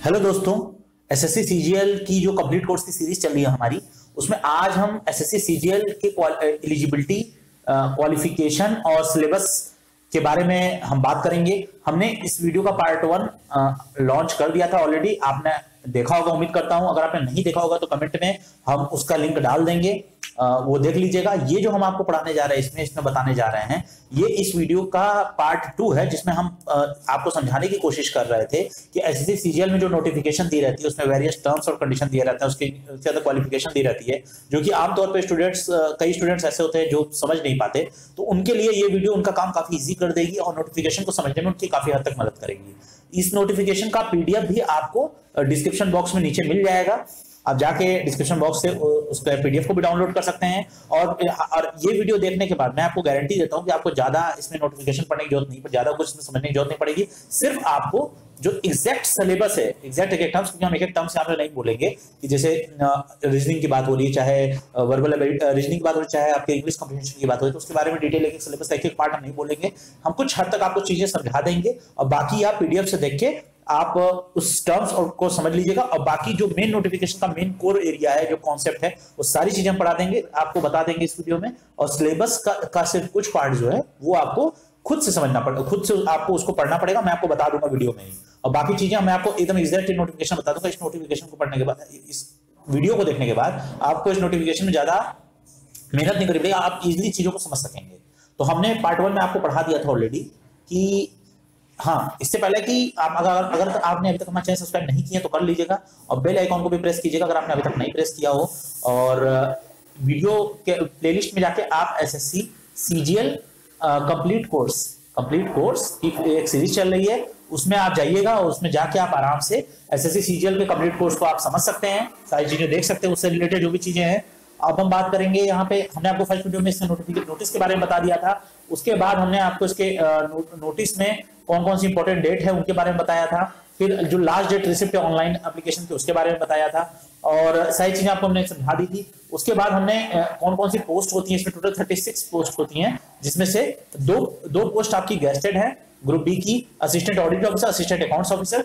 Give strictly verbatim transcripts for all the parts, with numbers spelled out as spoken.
Hello दोस्तों, SSC CGL की जो कंप्लीट कोर्स की सीरीज चल रही है हमारी, उसमें आज हम एसएससी सीजीएल के एलिजिबिलिटी, क्वालिफिकेशन और सिलेबस के बारे में हम बात करेंगे। हमने इस वीडियो का पार्ट वन लॉन्च कर दिया था ऑलरेडी, आपने देखा होगा उम्मीद करता हूं। अगर आपने नहीं देखा होगा तो कमेंट में हम उसका लिंक डाल देंगे, वो देख लीजिएगा। ये जो हम आपको पढ़ाने जा रहे हैं, इसमें इसमें बताने जा रहे हैं, ये इस वीडियो का पार्ट टू है, जिसमें हम आपको समझाने की कोशिश कर रहे थे कि एसएससी सीजीएल में जो नोटिफिकेशन दी रहती है उसमें वेरियस टर्म्स और कंडीशन दिए रहते हैं, उसकी ज्यादा क्वालिफिकेशन दी रहती है, जो कि आमतौर पर स्टूडेंट्स, कई स्टूडेंट्स ऐसे होते हैं जो समझ नहीं पाते, तो उनके लिए ये वीडियो उनका काम काफी ईजी कर देगी और नोटिफिकेशन को समझने में उनकी काफी हद तक मदद करेगी। इस नोटिफिकेशन का पीडीएफ भी आपको डिस्क्रिप्शन बॉक्स में नीचे मिल जाएगा, आप जाके डिस्क्रिप्शन बॉक्स से उस पीडीएफ को भी डाउनलोड कर सकते हैं। और और ये वीडियो देखने के बाद मैं आपको गारंटी देता हूं कि आपको ज्यादा इसमें नोटिफिकेशन पढ़ने की जरूरत नहीं, ज्यादा कुछ इसमें समझने की जरूरत नहीं पड़ेगी। सिर्फ आपको जो एग्जैक्ट सिलेबस है, एग्जैक्ट एक एक टर्म्स, क्योंकि हम एक एक टर्म्स यहाँ पे नहीं बोलेंगे कि जैसे रीजनिंग की बात हो रही है, चाहे वर्बल रीजनिंग की बात हो रही है, चाहे आपके इंग्लिश कम्प्रीहेंशन की बात हो रही है, तो उसके बारे में डिटेल एक सिलेबस का एक एक पार्ट हम नहीं बोलेंगे। हम कुछ हद तक आपको चीजें समझा देंगे और बाकी आप पीडीएफ से देख के आप उस टर्म्स को समझ लीजिएगा। और बाकी जो मेन नोटिफिकेशन का मेन कोर एरिया है, जो कॉन्सेप्ट है, वो सारी चीजें हम पढ़ा देंगे, आपको बता देंगे इस वीडियो में। और सिलेबस का, का सिर्फ कुछ पार्ट जो है वो आपको खुद से समझना पड़ेगा, खुद से आपको उसको पढ़ना पड़ेगा, मैं आपको बता दूंगा वीडियो में ही। और बाकी चीजें मैं आपको एकदम एग्जैक्ट नोटिफिकेशन बता दूंगा। इस नोटिफिकेशन को पढ़ने के बाद, इस वीडियो को देखने के बाद आपको इस नोटिफिकेशन में ज्यादा मेहनत नहीं करनी पड़ेगी, आप इजिली चीजों को समझ सकेंगे। तो हमने पार्ट वन में आपको पढ़ा दिया था ऑलरेडी कि हाँ, इससे पहले कि आप अगर अगर आपने अभी तक हमारा चैनल सब्सक्राइब नहीं किया तो कर लीजिएगा और बेल आइकॉन को भी प्रेस कीजिएगा अगर आपने अभी तक नहीं प्रेस किया हो। और वीडियो के प्लेलिस्ट में जाके आप SSC CGL complete course complete course की एक सीरीज चल रही है, उसमें आप जाइएगा और उसमें जाके आप आराम से एसएससी सीजीएल के कंप्लीट कोर्स को आप समझ सकते हैं, सारी चीजें देख सकते हैं, उससे रिलेटेड जो भी चीजें हैं। अब हम बात करेंगे यहाँ पे, हमने आपको फर्स्ट वीडियो में इसमें नोटिस के बारे में बता दिया था। उसके बाद हमने आपको इसके नोटिस में कौन कौन सी इंपॉर्टेंट डेट है उनके बारे में बताया था। फिर जो लास्ट डेट रिसिप्ट है ऑनलाइन एप्लीकेशन की, उसके बारे में बताया था और सारी चीजें आपको हमने समझा दी थी। उसके बाद हमने कौन कौन सी पोस्ट होती हैं, इसमें टोटल छत्तीस पोस्ट होती हैं, जिसमें से दो दो पोस्ट आपकी गेस्टेड है, ग्रुप बी की assistant audit officer, assistant accounts officer,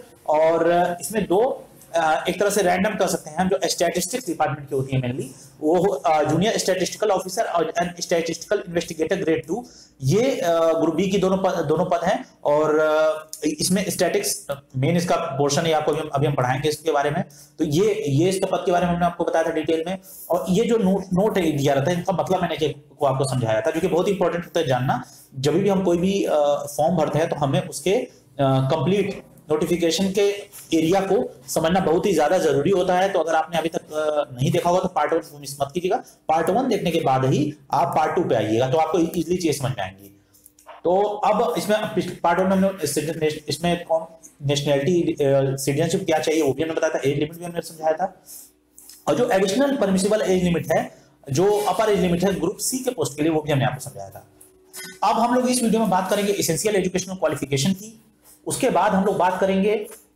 और इसमें दो एक तरह से रैंडम कर सकते हैं हम, जो स्टैटिस्टिक्स डिपार्टमेंट की होती है मेनली, वो जूनियर स्टैटिस्टिकल ऑफिसर और स्टैटिस्टिकल इन्वेस्टिगेटर ग्रेड टू, ये ग्रुप बी की दोनों पद, दोनों पद हैं। और इसमें स्टैटिक्स मेन इसका पोर्शन है, आपको अभी हम पढ़ाएंगे इसके बारे में। तो ये ये इसके पद के बारे में हमने आपको बताया था डिटेल में। और ये जो नोट नोट दिया रहता है, इनका मतलब मैंने को आपको समझाया था, जो कि बहुत इंपॉर्टेंट होता है जानना। जब भी हम कोई भी फॉर्म भरते हैं तो हमें उसके कंप्लीट नोटिफिकेशन के एरिया को समझना बहुत ही ज्यादा जरूरी होता है। तो अगर आपने अभी तक नहीं देखा होगा तो पार्ट वन मिस मत कीजिएगा, पार्ट वन देखने के बाद ही आप पार्ट टू पे आइएगा, तो आपको इजीली चीजें समझ में आएंगी। तो अब इसमें पार्ट वन में हमने इसमें कौन नेशनैलिटी, सिटीजनशिप क्या चाहिए वो भी हमने बताया था, एज लिमिट भी हमने समझाया था, और जो एडिशनल परमिसिबल एज लिमिट है, जो अपर एज लिमिट है ग्रुप सी के पोस्ट के लिए, वो भी हमने आपको समझाया था। अब हम लोग इस वीडियो में बात करेंगे एसेंशियल एजुकेशनल क्वालिफिकेशन की। उसके बाद हम लोग बात करेंगे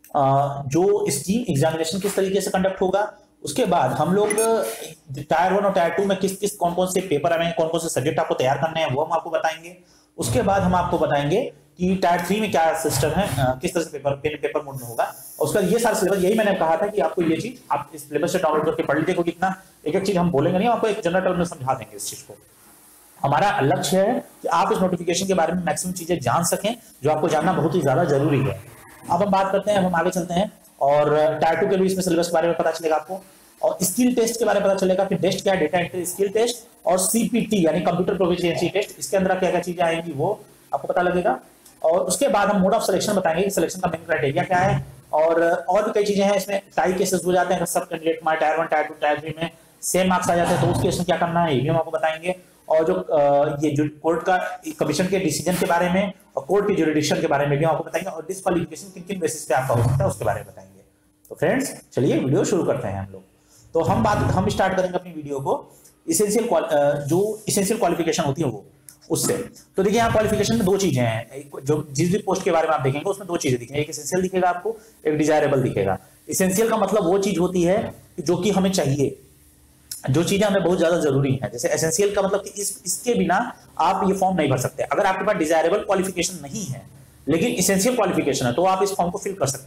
जो स्कीम एग्जामिनेशन किस तरीके से कंडक्ट होगा। उसके बाद हम लोग टायर वन और टायर टू में किस किस कौन कौन से पेपर आएंगे, कौन कौन से सब्जेक्ट आपको तैयार करने हैं, वो हम आपको बताएंगे। उसके बाद हम आपको बताएंगे कि टायर थ्री में क्या सिस्टम है, किस तरह से पेपर पेन पेपर मोड में होगा। और उसका ये सारा सिलेबस, यही मैंने कहा था कि आपको ये चीज आप इस सिलेबस से डाउनलोड करके पढ़ लीजिए, क्योंकि इतना एक एक चीज हम बोलेंगे नहीं, आपको एक जनरल टर्म में समझा देंगे इस चीज को। हमारा लक्ष्य है कि आप इस नोटिफिकेशन के बारे में मैक्सिमम चीजें जान सकें, जो आपको जानना बहुत ही ज्यादा जरूरी है। अब हम बात करते हैं, अब हम आगे चलते हैं और टायर टू के लिए इसमें सिलेबस के बारे में पता चलेगा आपको, और स्किल टेस्ट के बारे में पता चलेगा, फिर टेस्ट क्या है, डेटा एंट्री स्किल टेस्ट, और सीपीटी यानी कंप्यूटर प्रोफिशिएंसी टेस्ट, इसके अंदर क्या क्या चीजें आएंगी वो आपको पता लगेगा। और उसके बाद हम मोड ऑफ सिलेक्शन बताएंगे कि सिलेक्शन का मेन क्राइटेरिया क्या है, और और भी कई चीजें हैं। इसमें टाई केसेस हो जाते हैं, सब कैंडिडेट हमारे tier one, tier two, tier three में सेम मार्क्स आ जाते हैं, तो उस केस में क्या करना है ये भी हम आपको बताएंगे। और जो ये जो कोर्ट का कमीशन के डिसीजन के बारे में और कोर्ट की जुरिडिक्शन के बारे में भी आपको बताएंगे, और डिस्क्वालिफिकेशन किन किन बेसिस पे आपका हो सकता है उसके बारे में बताएंगे। तो फ्रेंड्स चलिए वीडियो शुरू करते हैं हम लोग। तो हम बात हम स्टार्ट करेंगे अपनी वीडियो को इसेंशियल जो इसेंशियल क्वालिफिकेशन होती है वो उससे। तो देखिए यहाँ क्वालिफिकेशन में दो चीजें हैं, जो जिस भी पोस्ट के बारे में आप देखेंगे उसमें दो चीजें दिखेंगी, एक इसेंशियल दिखेगा आपको, एक डिजायरेबल दिखेगा। इसेंशियल का मतलब वो चीज होती है जो कि हमें चाहिए, जो चीजें हमें बहुत ज्यादा जरूरी है। जैसे एसेंशियल का मतलब कि इस इसके बिना आप ये फॉर्म नहीं भर सकते। अगर आपके पास डिजायरेबल क्वालिफिकेशन नहीं है लेकिन इसेंशियल क्वालिफिकेशन है तो आप इस फॉर्म को फिल कर सकते हैं।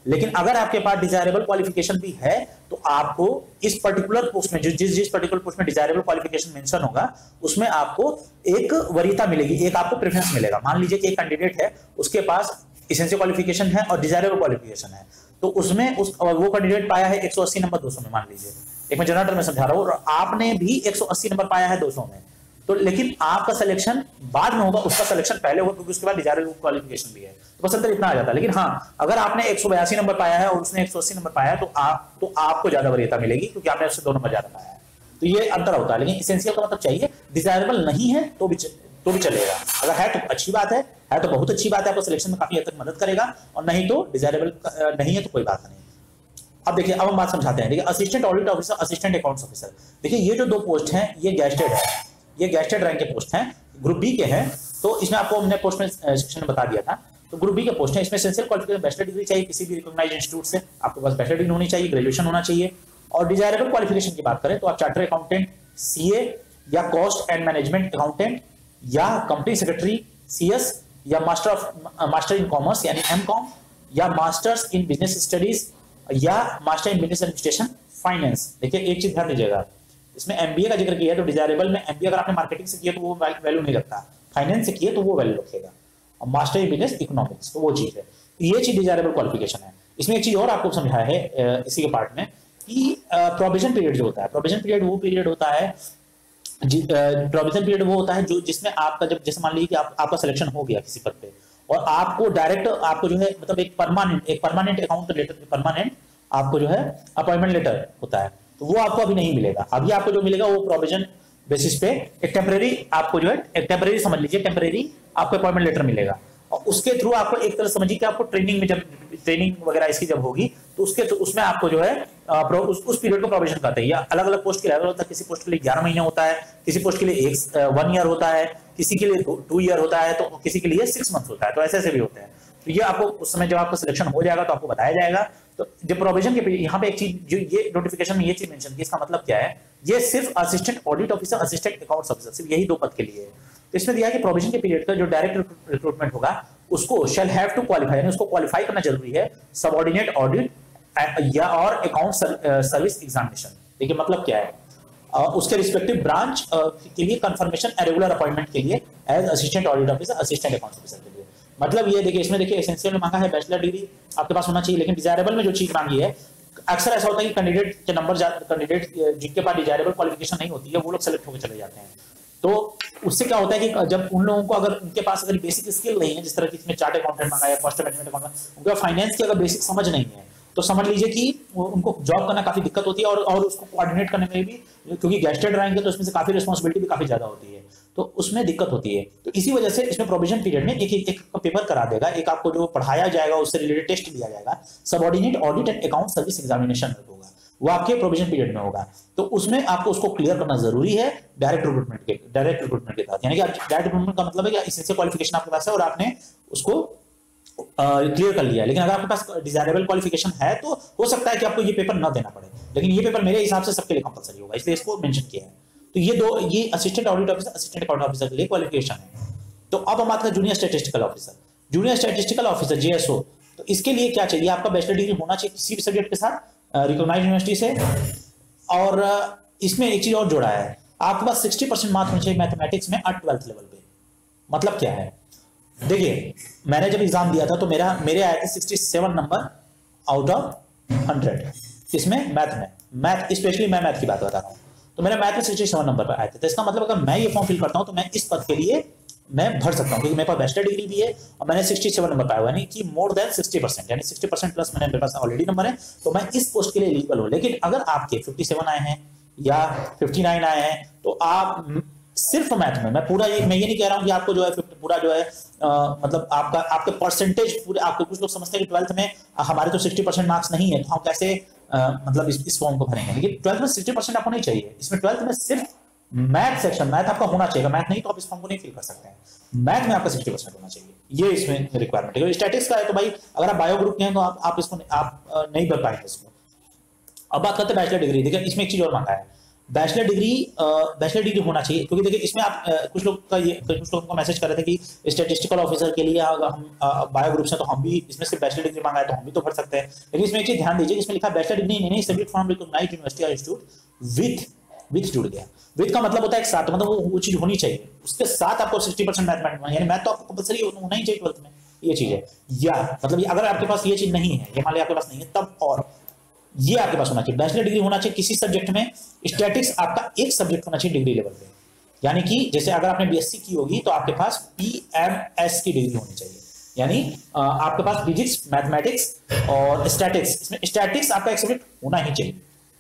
लेकिन अगर आपके पास डिजायरेबल क्वालिफिकेशन भी है तो आपको इस पर्टिकुलर पोस्ट में, जो जिस जिस पर्टिकुलर पोस्ट में डिजायरेबल क्वालिफिकेशन मेंशन होगा उसमें आपको एक वरीयता मिलेगी, एक आपको प्रेफरेंस मिलेगा। मान लीजिए कि एक कैंडिडेट है, उसके पास एसेंशियल क्वालिफिकेशन है और डिजायरेबल क्वालिफिकेशन है, तो उसमें उस वो कैंडिडेट पाया है एक सौ अस्सी नंबर दो सौ में, मान लीजिए, एक मैं जनरल टर्म में समझा रहा हूं, और आपने भी एक सौ अस्सी नंबर पाया है दो सौ में, तो लेकिन आपका सिलेक्शन बाद में होगा, उसका सिलेक्शन पहले होगा क्योंकि उसके बाद डिजायरेबल क्वालिफिकेशन भी है, तो बस अंतर इतना आ जाता है। लेकिन हाँ, अगर आपने एक सौ बयासी नंबर पाया है और उसने एक सौ अस्सी नंबर पाया है तो आप तो आपको ज्यादा वरीयता मिलेगी क्योंकि आपने उससे दो नंबर ज्यादा पाया है, तो ये अंतर होता है। लेकिन एसेंशियल का मतलब चाहिए, डिजायरेबल नहीं है तो भी तो भी चलेगा, अगर है तो अच्छी बात है है तो बहुत अच्छी बात है, आपको सिलेक्शन में काफी हद तक मदद करेगा, और नहीं तो डिजायरेबल नहीं है तो कोई बात नहीं। अब देखिए, अब हम बात समझाते हैं। देखिए, assistant audit officer, assistant accounts officer, देखिए ये जो दो पोस्ट हैं ये गैजेटेड है, ये गैजेटेड रैंक के पोस्ट हैं, ग्रुप बी के हैं, तो इसमें आपको हमने पोस्ट में सेक्शन में बता दिया था, तो ग्रुप बी के पोस्ट है, इसमें एसेंशियल क्वालिफिकेशन बैचलर डिग्री चाहिए किसी भी रिकॉग्नाइज्ड इंस्टीट्यूट से, आपके पास बैचलर डिग्री होनी चाहिए, ग्रेजुएशन होना चाहिए, और डिजायरेबल क्वालिफिकेशन की बात करें तो आप चार्टर अकाउंटेंट, सीए या कॉस्ट एंड मैनेजमेंट अकाउंटेंट या कंपनी सेक्रेटरी सीएस या master of master in commerce यानी एम कॉम या मास्टर्स इन बिजनेस स्टडीज या master in business administration finance. देखिए एक चीज ध्यान दीजिएगा, इसमें एमबीए का जिक्र किया है तो डिजायरेबल में एमबीए अगर आपने मार्केटिंग से किया तो वो वैल्यू नहीं रखता, फाइनेंस से किया तो वो वैल्यू रखेगा, और मास्टर इन बिजनेस इकोनॉमिक्स तो वो चीज है, तो ये चीज डिजायरेबल क्वालिफिकेशन है। इसमें एक चीज और आपको समझाया है इसी के पार्ट में कि प्रोविजन पीरियड जो होता है, प्रोविजन पीरियड वो पीरियड होता है, प्रोविजन पीरियड वो होता है जो जिसमें आपका जब जैसे मान लीजिए कि आप, आपका सिलेक्शन हो गया किसी पद पे और आपको डायरेक्ट आपको जो है मतलब एक परमानेंट एक परमानेंट अकाउंट लेटर, परमानेंट आपको जो है अपॉइंटमेंट लेटर होता है, तो वो आपको अभी नहीं मिलेगा। अभी आपको जो मिलेगा वो प्रोविजन बेसिस पे एक टेम्परेरी आपको जो है एक टेम्परेरी समझ लीजिए टेम्परेरी आपको अपॉइंटमेंट लेटर मिलेगा, और उसके थ्रू आपको एक तरह समझिए कि आपको ट्रेनिंग में जब ट्रेनिंग वगैरह इसकी जब होगी तो उसके तो उसमें आपको जो है उस, उस पीरियड को प्रोविजन कहते हैं। या अलग अलग पोस्ट के लिए होता है, किसी पोस्ट के लिए ग्यारह महीने होता है, किसी पोस्ट के लिए एक वन ईयर होता है, किसी के लिए टू ईयर होता है, तो किसी के लिए सिक्स मंथ होता है, तो ऐसे ऐसे भी होते हैं। तो ये आपको उस समय जब आपका सिलेक्शन हो जाएगा तो आपको बताया जाएगा। तो जो प्रोविजन के यहाँ पे एक चीज जो ये नोटिफिकेशन में ये चीज मेंशन की, इसका मतलब क्या है, ये सिर्फ assistant audit officer, assistant accounts officer, सिर्फ यही दो पद के लिए है। तो इसमें दिया है कि प्रोविजन के पीरियड का जो डायरेक्ट रिक्रूटमेंट होगा उसको शैल हैव टू क्वालिफाई, यानी उसको क्वालिफाई करना जरूरी है सबऑर्डिनेट ऑडिट या और अकाउंट सर्विस एग्जामिनेशन। देखिए मतलब क्या है, Uh, उसके रिस्पेक्टिव ब्रांच uh, के लिए कंफर्मेशन रेगुलर अपॉइंटमेंट के लिए as assistant audit officer, assistant account officer के लिए। मतलब ये देखिए, इसमें देखिए एसेंशियल में मांगा है बैचलर डिग्री आपके पास होना चाहिए, लेकिन डिजायरेबल में जो चीज मांगी है, अक्सर ऐसा होता है कि कैंडिडेट के नंबर कैंडिडेट जिनके पास डिजायरेबल क्वालिफिकेशन नहीं होती है वो लोग सेलेक्ट होकर चले जाते हैं। तो उससे क्या होता है कि जब उन लोगों को अगर उनके पास अगर बेसिक स्किल नहीं है, जिस तरह की इसमें चार्ट अकाउंटेंट मांगा है, कॉस्ट मैनेजमेंट अकाउंटेंट, उनका फाइनेंस की अगर बेसिक समझ नहीं है तो समझ लीजिए कि उनको जॉब करना काफी दिक्कत होती है, और और उसको कोऑर्डिनेट करने में भी, क्योंकि गैजेटेड रैंक है तो इसमें से काफी रिस्पांसिबिलिटी भी काफी ज्यादा होती है, तो उसमें दिक्कत होती है। तो इसी वजह से इसमें प्रोविजन पीरियड में एक एक पेपर करा देगा, एक आपको जो पढ़ाया जाएगा उससे रिलेटेड टेस्ट लिया जाएगा, subordinate audit and account service examination होगा, वो आपके प्रोविजन पीरियड में होगा। तो उसमें आपको उसको क्लियर करना जरूरी है डायरेक्ट रिक्रूटमेंट के डायरेक्ट रिक्रूटमेंट के तहत, यानी कि डायरेक्ट रिक्रूटमेंट का मतलब है कि इससे क्वालिफिकेशन आपके पास है और आपने उसको क्लियर कर लिया। लेकिन अगर आपके पास डिजायरेबल क्वालिफिकेशन है तो हो सकता है कि आपको ये पेपर ना देना पड़े, लेकिन ये पेपर मेरे हिसाब से सबके लिए कंपलसरी होगा, इसलिए इसको मेंशन किया है। तो ये दो, ये assistant audit officer, assistant account officer के लिए क्वालिफिकेशन है। तो अब हम बात करें junior statistical officer, junior statistical officer JSO, तो इसके लिए क्या चाहिए, आपका बैचलर डिग्री होना चाहिए किसी भी सब्जेक्ट के साथ रिकॉग्नाइज्ड यूनिवर्सिटी से, और इसमें एक चीज और जोड़ा है, आपके पास सिक्सटी परसेंट मार्क्स होने चाहिए मैथमेटिक्स में एट ट्वेल्थ लेवल पे। मतलब क्या है, देखिए मैंने जब एग्जाम दिया था तो मेरा मेरे आए थे सड़सठ नंबर आउट ऑफ हंड्रेड, इसमें मैथ में, मैथ स्पेशली मैं मैथ की बात बता रहा हूँ, तो मेरा मैथ में सड़सठ नंबर पर आए थे। तो इसका मतलब अगर मैं ये फॉर्म फिल करता हूँ तो मैं इस पद के लिए मैं भर सकता हूँ, क्योंकि मेरे पास बैचलर डिग्री भी है और मैंने सड़सठ नंबर पाया हुआ, यानी कि मोर देन सिक्सटी परसेंट, यानी सिक्सटी परसेंट प्लस मैंने मेरे पास ऑलरेडी नंबर है, तो मैं इस पोस्ट के लिए एलिजिबल हूँ। लेकिन अगर आपके सत्तावन आए हैं या उनसठ आए हैं तो आप सिर्फ मैथ में, मैं पूरा ये मैं ये नहीं कह रहा हूँ कि आपको जो है पूरा जो है आ, मतलब आपका आपके परसेंटेज पूरे, आपको कुछ लोग समझते हैं कि ट्वेल्थ में हमारे तो साठ परसेंट मार्क्स नहीं है तो हम कैसे आ, मतलब इस, इस फॉर्म को भरेंगे, लेकिन ट्वेल्थ में साठ परसेंट आपको नहीं चाहिए, इसमें ट्वेल्थ में सिर्फ मैथ सेक्शन, मैथ आपका होना चाहिए, मैथ नहीं तो आप इस फॉर्म को नहीं फिल कर सकते हैं, मैथ में आपका साठ परसेंट होना चाहिए, ये इसमें रिक्वायरमेंट है। स्टैटिक्स का है तो भाई अगर आप बायो ग्रुप के हैं तो आप, आप इसको आप नहीं भर पाएंगे इसको। अब बात करते हैं बैचलर डिग्री, देखिए इसमें एक चीज और मांगा है, बैचलर डिग्री बैचलर डिग्री होना चाहिए, क्योंकि देखिए इसमें आप आ, कुछ लोग का ये कुछ लोगों को मैसेज कर रहे थे कि स्टैटिस्टिकल ऑफिसर के लिए अगर हम बायो ग्रुप से तो हम भी इसमें से बैचलर डिग्री मांगा है तो हम भी तो भर सकते हैं। लेकिन इसमें एक चीज ध्यान दीजिए, इसमें लिखा bachelor degree in any subject from recognised university और इंस्टीट्यूट विथ विथ जुड़ गया। विथ का मतलब होता है एक साथ, मतलब वो, वो चीज होनी चाहिए, उसके साथ आपको सिक्सटी परसेंट मैथमेटिक्स यानी मैथ तो आपको कंपलसरी होना ही चाहिए ट्वेल्थ में, ये चीज है। या मतलब अगर आपके पास ये चीज नहीं है, ये मान लिया आपके पास नहीं है तब, और ये आपके पास होना चाहिए। बैचलर डिग्री होना चाहिए किसी सब्जेक्ट में, स्टैटिक्स आपका एक सब्जेक्ट होना चाहिए डिग्री लेवल पे, यानी कि जैसे अगर आपने बीएससी की होगी तो आपके पास पीएमएस की डिग्री होनी चाहिए, यानी आपके पास फिजिक्स, मैथमेटिक्स और स्टैटिक्स, इसमें स्टैटिक्स आपका एक सब्जेक्ट होना ही चाहिए।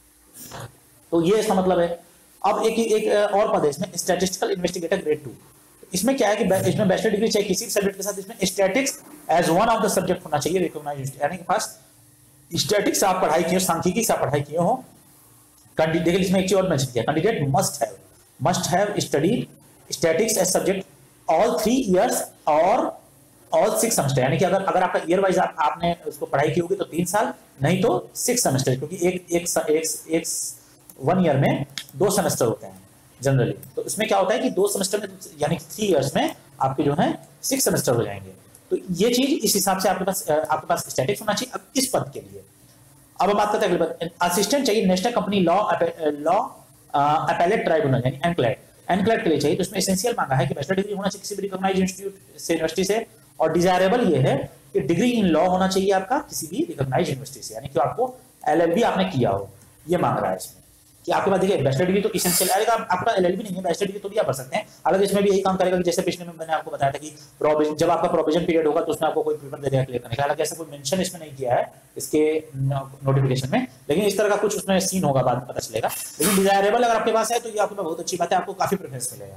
तो ये इसका मतलब है। अब एक एक और पद है इसमें, स्टैटिस्टिकल इन्वेस्टिगेटर ग्रेड टू। इसमें क्या है कि इसमें बैचलर डिग्री चाहिए किसी सब्जेक्ट के साथ, इसमें statistics as one of the subject होना चाहिए रिकॉग्नाइज्ड, यानी कि पास स्टैटिक्स आप पढ़ाई किए हो, सांख्यिकी से आप पढ़ाई किए हो। देखिए इसमें एक चीज और मेंशन किया, candidate must have must have studied statistics as subject all three years और ऑल सिक्स सेमेस्टर, यानी कि अगर अगर आपका ईयर वाइज आप, आपने उसको पढ़ाई की होगी तो तीन साल, नहीं तो सिक्स सेमेस्टर, क्योंकि एक एक एक, एक वन ईयर में दो सेमेस्टर होते हैं जनरली। तो इसमें क्या होता है कि दो सेमेस्टर में यानी थ्री इयर्स में आपके जो है सिक्स सेमेस्टर हो जाएंगे। तो ये चीज इस हिसाब से आपके पास आपके पास स्टैटिक्स होना चाहिए। अब इस पद के लिए अब हम बात करते हैं अगले पद, असिस्टेंट चाहिए national company law law appellate tribunal यानी एनक्लेट एनक्लेट के लिए चाहिए। तो इसमें एसेंशियल मांगा है कि बैचलर डिग्री होना चाहिए किसी भी रिकॉग्नाइज्ड इंस्टीट्यूट से, यूनिवर्सिटी से, और डिजायरेबल ये है कि डिग्री इन लॉ होना चाहिए आपका किसी भी रिकॉग्नाइज्ड यूनिवर्सिटी से, यानी कि आपको एलएलबी आपने किया हो, ये मांग रहा है इसमें कि आपके पास देखिए बैचलर डिग्री तो इसेंशियल आएगा, आपका एलएलबी नहीं है बैचलर डिग्री तो भी आप भर सकते हैं। हालांकि इसमें भी यही काम करेगा कि जैसे पिछले में मैंने आपको बताया था कि प्रोविजन, जब आपका प्रोविजन पीरियड होगा तो उसमें आपको कोई पेपर दे देगा क्लियर करने का। हालांकि ऐसा कोई मेंशन इसमें नहीं किया है इसके नोटिफिकेशन में, लेकिन इस तरह का कुछ उसमें सीन होगा, बाद में पता चलेगा। लेकिन डिजायरेबल अगर आपके पास है तो ये आपके पास बहुत अच्छी बात है, आपको काफी प्रेफरेंस मिलेगा।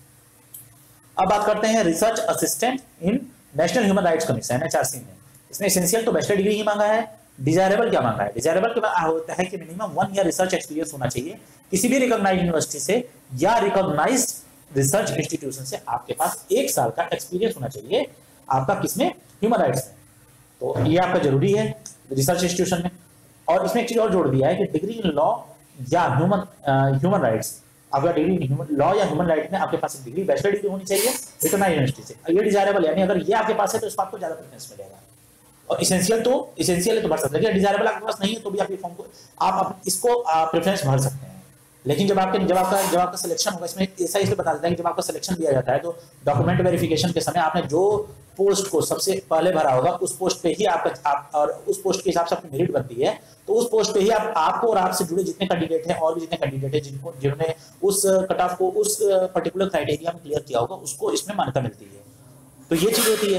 अब बात करते हैं research assistant in national human rights commission NHRC में। इसमें एसेंशियल तो बैचलर डिग्री ही मांगा है, डिजायरेबल क्या मांगा है, डिजायरेबल के बाद होता है कि minimum one year research experience होना चाहिए किसी भी रिकॉग्नाइज्ड यूनिवर्सिटी से या रिकॉग्नाइज्ड रिसर्च इंस्टीट्यूशन से, आपके पास एक साल का एक्सपीरियंस होना चाहिए आपका किसमें, ह्यूमन राइट्स में। तो ये आपका जरूरी है रिसर्च इंस्टीट्यूशन में। और इसमें एक चीज और जोड़ दिया है कि डिग्री इन लॉ या ह्यूमन ह्यूमन राइट्स, अगर डिग्री इन लॉ या ह्यूमन राइट में आपके पास डिग्री बैचलर डिग्री होनी चाहिए रिकॉग्नाइज्ड यूनिवर्सिटी से, ये डिजायरेबल यानी अगर ये आपके पास है तो इस बात को ज्यादा प्रेफरेंस मिलेगा। और इसेंशियल तो इसेंशियल है तो भर सकते हैं, लेकिन डिजायरेबल आपके पास नहीं है तो भी आप ये फॉर्म को आप इसको प्रेफरेंस भर सकते हैं। लेकिन जब आपके जब आपका जब आपका सिलेक्शन होगा, इसमें ऐसा इसलिए बता देता है कि जब आपका सिलेक्शन दिया जाता है तो डॉक्यूमेंट वेरिफिकेशन के समय आपने जो पोस्ट को सबसे पहले भरा होगा उस पोस्ट पे ही आपका आप, और उस पोस्ट के हिसाब से आपकी मेरिट बनती है, तो उस पोस्ट पे ही आप आपको और आपसे जुड़े जितने कैंडिडेट हैं और भी जितने कैंडिडेट हैं जिनको जिन्होंने उस कट ऑफ को उस पर्टिकुलर क्राइटेरिया में क्लियर किया होगा उसको इसमें मान्यता मिलती है। तो ये चीज होती है।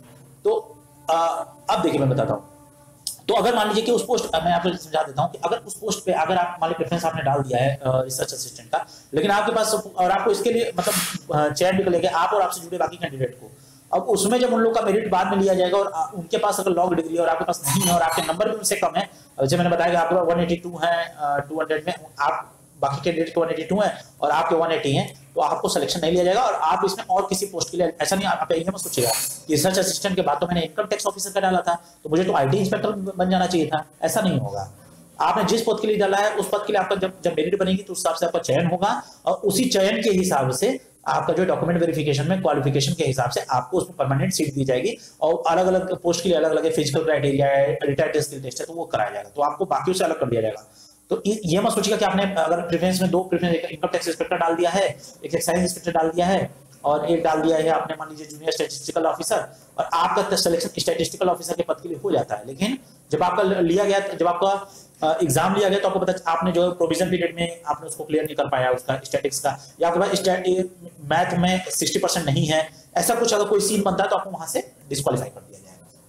तो आ, अब देखिए मैं बताता हूँ, तो अगर मान लीजिए कि उस पोस्ट, मैं आपको समझा देता हूँ कि अगर उस पोस्ट पे अगर आप मान लीजिए प्रेफरेंस आपने डाल दिया है रिसर्च असिस्टेंट का, लेकिन आपके पास और आपको इसके लिए मतलब चयन निकलेगा आप और आपसे जुड़े बाकी कैंडिडेट को, अब उसमें जब उन लोग का मेरिट बाद में लिया जाएगा और उनके पास अगर लॉ डिग्री और आपके पास नहीं है और आपके नंबर भी उनसे कम है, जैसे मैंने बताया कि आपका वन एटी टू है टू हंड्रेड में, आप बाकी कैंडिडेट के वन एटी टू है और आपके वन एटी हैं, तो आपको सिलेक्शन नहीं लिया जाएगा और आप इसमें और किसी पोस्ट के लिए, ऐसा नहीं आप ये मत सोचिएगा कि रिसर्च असिस्टेंट के बाद तो मैंने इनकम टैक्स ऑफिसर का डाला था तो मुझे तो आईटी इंस्पेक्टर बन जाना चाहिए था, ऐसा नहीं होगा। आपने जिस पद के लिए डाला है उस पद के लिए आपका जब जब मेरिट बनेगी तो उस हिसाब से आपका चयन होगा और उसी चयन के हिसाब से आपका जो डॉक्यूमेंट वेरिफिकेशन में क्वालिफिकेशन के हिसाब से आपको उसमें परमानेंट सीट दी जाएगी और अलग अलग पोस्ट के लिए अलग अलग फिजिकल क्राइटेरिया है, रिटायर्ड स्किल टेस्ट है, तो वो कराया जाएगा, तो आपको बाकियों से अलग कर दिया जाएगा। तो ये मत सोचिएगा कि आपने अगर प्रेफरेंस में दो प्रेफरेंस इनकम टैक्स इंस्पेक्टर डाल दिया है, एक एक्साइज इंस्पेक्टर डाल दिया है और एक डाल दिया है आपने मान लीजिए जूनियर स्टैटिस्टिकल ऑफिसर, और आपका सिलेक्शन स्टैटिस्टिकल ऑफिसर के पद के लिए हो जाता है। लेकिन जब आपका लिया गया, जब आपका एग्जाम लिया गया तो आपको पता आपने जो प्रोविजन पीरियड में आपने उसको क्लियर नहीं कर पाया उसका स्टैटिक्स का, या आपके पास मैथ में सिक्सटी परसेंट नहीं है, ऐसा कुछ अगर कोई सीन बनता है तो आपको वहां से डिस्क्वालीफाई कर दिया जाएगा।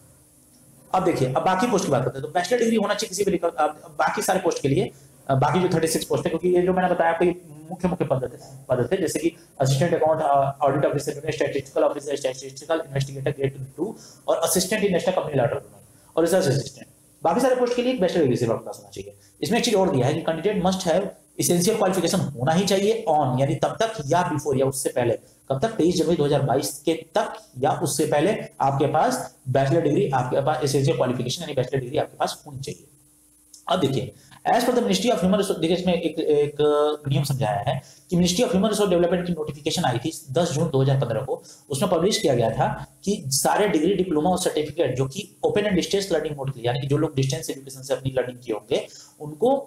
अब देखिए अब बाकी पोस्ट की बात करते हैं, तो बैचलर डिग्री होना चाहिए किसी भी बाकी सारे पोस्ट के लिए, बाकी जो थर्टी सिक्स पोस्ट है, क्योंकि ये जो मैंने बताया आपको मुख्य मुख्य पद थे पद थे जैसे कि assistant account audit officer, statistical officer, statistical investigator grade two और assistant in National company law Tribunal और रिसर्च असिस्टेंट। बाकी सारे पोस्ट के लिए बैचलर डिग्री से पास होना चाहिए। इसमें एक चीज और दिया है कि candidate must have essential qualification होना ही चाहिए ऑन, यानी तब तक या बिफोर या उससे पहले, कब तक तेईस जनवरी दो हज़ार बाईस के तक या उससे पहले आपके पास बैचलर डिग्री, आपके पास एसेंशियल क्वालिफिकेशन यानी बैचलर डिग्री आपके पास होनी चाहिए। अब देखिए as per the Ministry of Human Resource, देखिए इसमें एक एक नियम समझाया है कि Ministry of Human Resource Development की नोटिफिकेशन आई थी दस जून दो हज़ार पंद्रह को, उसमें पब्लिश किया गया था कि सारे डिग्री, डिप्लोमा और सर्टिफिकेट जो कि open and distance learning mode के लिए, यानी कि जो लोग डिस्टेंस एजुकेशन से अपनी लर्निंग किए होंगे उनको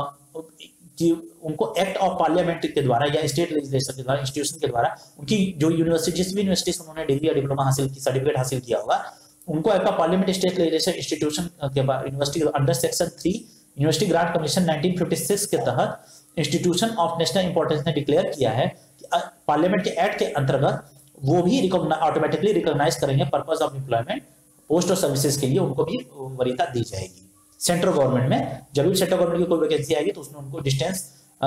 कि उनको एक्ट ऑफ पार्लियामेंट के द्वारा या स्टेट लेजिस्लेशन के द्वारा, इंस्टीट्यूशन के द्वारा, उनकी जो यूनिवर्सिटी, जिस भी यूनिवर्सिटी से उन्होंने डिग्री या डिप्लोमा हासिल की, सर्टिफिकेट हासिल किया होगा, उनको act of parliament state legislation institution के बाद university under section three university grant commission nineteen fifty six के तहत इंस्टीट्यूशन ऑफ नेशनल इंपॉर्टेंस ने डिक्लेयर किया है कि पार्लियामेंट के एक्ट के अंतर्गत वो भी ऑटोमेटिकली रिकॉग्नाइज करेंगे पर्पस ऑफ एम्प्लॉयमेंट, पोस्ट और सर्विसेज के लिए उनको भी वरीयता दी जाएगी। सेंट्रल गवर्नमेंट में जब भी सेंट्रल गवर्नमेंट की कोई वैकेंसी आएगी तो उसमें उनको डिस्टेंस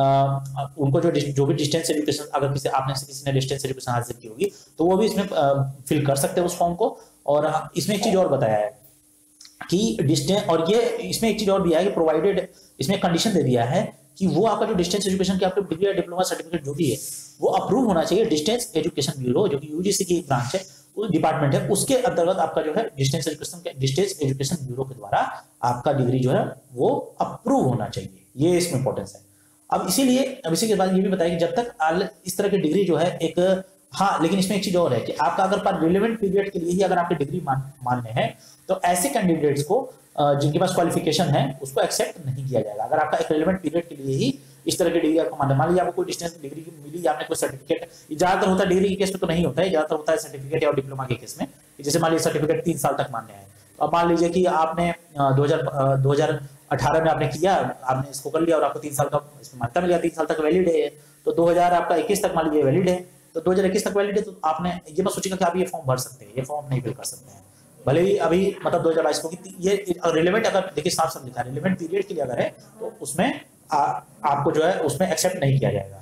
उनको जो जो भी डिस्टेंस एजुकेशन, अगर किसी आपने से किसी ने डिस्टेंस एजुकेशन हासिल की होगी तो वो भी इसमें फिल कर सकते हैं उस फॉर्म को। और इसमें एक चीज और बताया है कि डिस्टेंस, और ये इसमें एक चीज और दिया है कि प्रोवाइडेड, इसमें कंडीशन दे दिया है कि वो आपका जो डिस्टेंस एजुकेशन के आपके डिग्री या डिप्लोमा सर्टिफिकेट जो भी है वो अप्रूव होना चाहिए डिस्टेंस एजुकेशन ब्यूरो, जो कि यूजीसी की एक ब्रांच है, उस डिपार्टमेंट है, उसके अंतर्गत आपका जो है डिस्टेंस एजुकेशन के डिस्टेंस एजुकेशन ब्यूरो के द्वारा आपका डिग्री जो है वो अप्रूव होना चाहिए। ये इसमें इंपॉर्टेंस है। अब इसीलिए अब इसी के बाद ये भी बताया कि जब तक इस तरह की डिग्री जो है एक, हाँ लेकिन इसमें एक चीज और है कि आपका अगर पर रिलेवेंट पीरियड के लिए ही अगर आपकी डिग्री मान मान्य है तो ऐसे कैंडिडेट्स को जिनके पास क्वालिफिकेशन है उसको एक्सेप्ट नहीं किया जाएगा। अगर आपका एक रिलेवेंट पीरियड के लिए ही इस तरह की डिग्री आपको मान्य, मान लीजिए आपको कोई डिस्टेंस डिग्री मिली या आपने कोई सर्टिफिकेट, ज्यादातर होता है डिग्री के केस में तो नहीं होता है, ज्यादातर होता है सर्टिफिकेट या डिप्लोमा के केस में, जैसे मान लीजिए सर्टिफिकेट तीन साल तक मान्य है। अब मान लीजिए कि आपने दो हजार दो हजार अठारह में आपने किया, आपने इसको कर लिया और आपको तीन साल का इसमें मान्यता मिल गया, तीन साल तक वैलिड है, तो दो हजार आपका इक्कीस तक मान लीजिए वैलिड है, तो दो हजार इक्कीस तक वैलिड है, तो आपने ये मत सोचिएगा कि आप ये फॉर्म भर सकते हैं, ये फॉर्म नहीं फिल कर सकते हैं, भले ही अभी मतलब दो हजार बाईस को, ये रिलेवेंट, अगर देखिए साफ साफ लिखा है रिलेवेंट पीरियड के लिए अगर है तो उसमें आ, आपको जो है उसमें एक्सेप्ट नहीं किया जाएगा।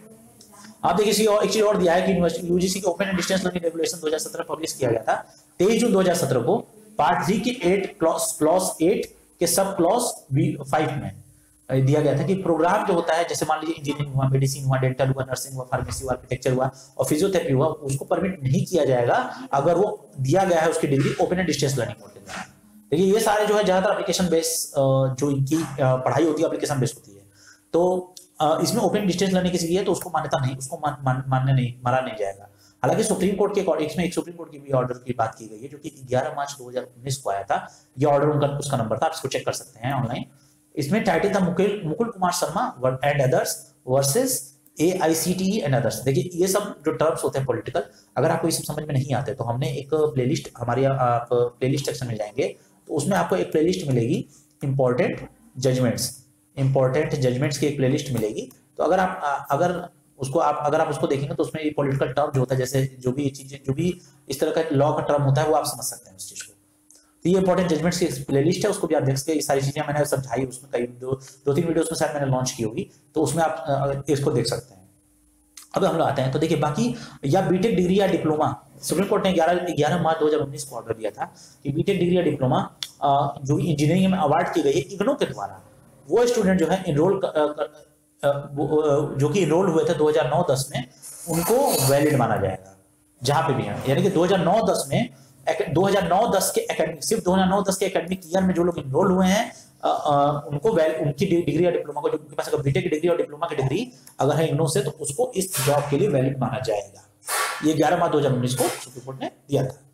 आप देखिए और एक चीज और दिया है कि यूनिवर्सिटी यूजीसी के open and distance learning regulation दो हजार सत्रह पब्लिश किया गया था तेईस जून दो हजार सत्रह को, पार्ट थ्री के एट क्लॉज एट के सब क्लॉज फाइव में दिया गया था कि प्रोग्राम जो होता है, जैसे मान लीजिए इंजीनियरिंग हुआ, मेडिसिन हुआ, डेंटल हुआ, नर्सिंग हुआ, फार्मेसी हुआ, आर्किटेक्चर हुआ और फिजियोथेरेपी हुआ, उसको परमिट नहीं किया जाएगा अगर वो दिया गया है उसकी degree open and distance learning mode के द्वारा। देखिए ये सारे जो है ज्यादातर एप्लीकेशन बेस जो इनकी पढ़ाई होती है एप्लीकेशन बेस होती है, तो इसमें ओपन डिस्टेंस लर्निंग किसी है तो उसको मान्यता नहीं, उसको मान, मान, मानने नहीं माना नहीं जाएगा। हालांकि सुप्रीम कोर्ट के अकॉर्डिंग इसमें एक सुप्रीम कोर्ट की भी ऑर्डर की बात की गई है जो कि ग्यारह मार्च दो हजार उन्नीस को आया था, ये ऑर्डर उनका उसका नंबर था, आप इसको चेक कर सकते हैं ऑनलाइन। इसमें टाइटल था Mukul Mukul Kumar Sharma and others versus AICTE and others. देखिए ये सब जो टर्म्स होते हैं पॉलिटिकल, अगर आपको ये सब समझ में नहीं आते तो हमने एक प्लेलिस्ट, हमारी आप प्लेलिस्ट सेक्शन में जाएंगे तो उसमें आपको एक प्लेलिस्ट मिलेगी इंपॉर्टेंट जजमेंट्स, इंपॉर्टेंट जजमेंट्स की एक प्लेलिस्ट मिलेगी। तो अगर आप अगर उसको आप अगर आप उसको देखेंगे तो उसमें ये पॉलिटिकल टर्म जो होता है, जैसे जो भी चीजें जो भी इस तरह का लॉ का टर्म होता है वो आप समझ सकते हैं उस चीज को। तो ये इंपॉर्टेंट जजमेंट्स की प्लेलिस्ट है, उसको भी आप देख सकते हैं। ये सारी चीजें मैंने समझाई उसमें, कई दो दो तीन वीडियोस में शायद मैंने लॉन्च की होगी, तो उसमें आप इसको देख सकते हैं। अब हम लोग आते हैं तो देखिए बाकी, या बीटेक डिग्री या डिप्लोमा, सुप्रीम कोर्ट ने ग्यारह ग्यारह मार्च दो हजार उन्नीस को ऑर्डर दिया था कि बीटेक डिग्री या डिप्लोमा जो इंजीनियरिंग में अवार्ड की गई है इग्नू के द्वारा, वो स्टूडेंट जो है इनरोल जो कि इनरोल हुए थे दो हजार नौ दस में, उनको वैलिड माना जाएगा जहां पे भी है। यानी कि दो हजार नौ दस में दो हजार नौ दस के एकेडमिक, सिर्फ दो हजार नौ दस के एकेडमिक ईयर में जो लोग इनरोल हुए हैं आ, आ, उनको उनकी डिग्री या डिप्लोमा को, जो उनके पास अगर बीटेक की डिग्री और डिप्लोमा की डिग्री अगर है इग्नू से, तो उसको इस जॉब के लिए वैलिड माना जाएगा। ये ग्यारह मार्च दो हजार उन्नीस को सुप्रीम कोर्ट ने दिया था।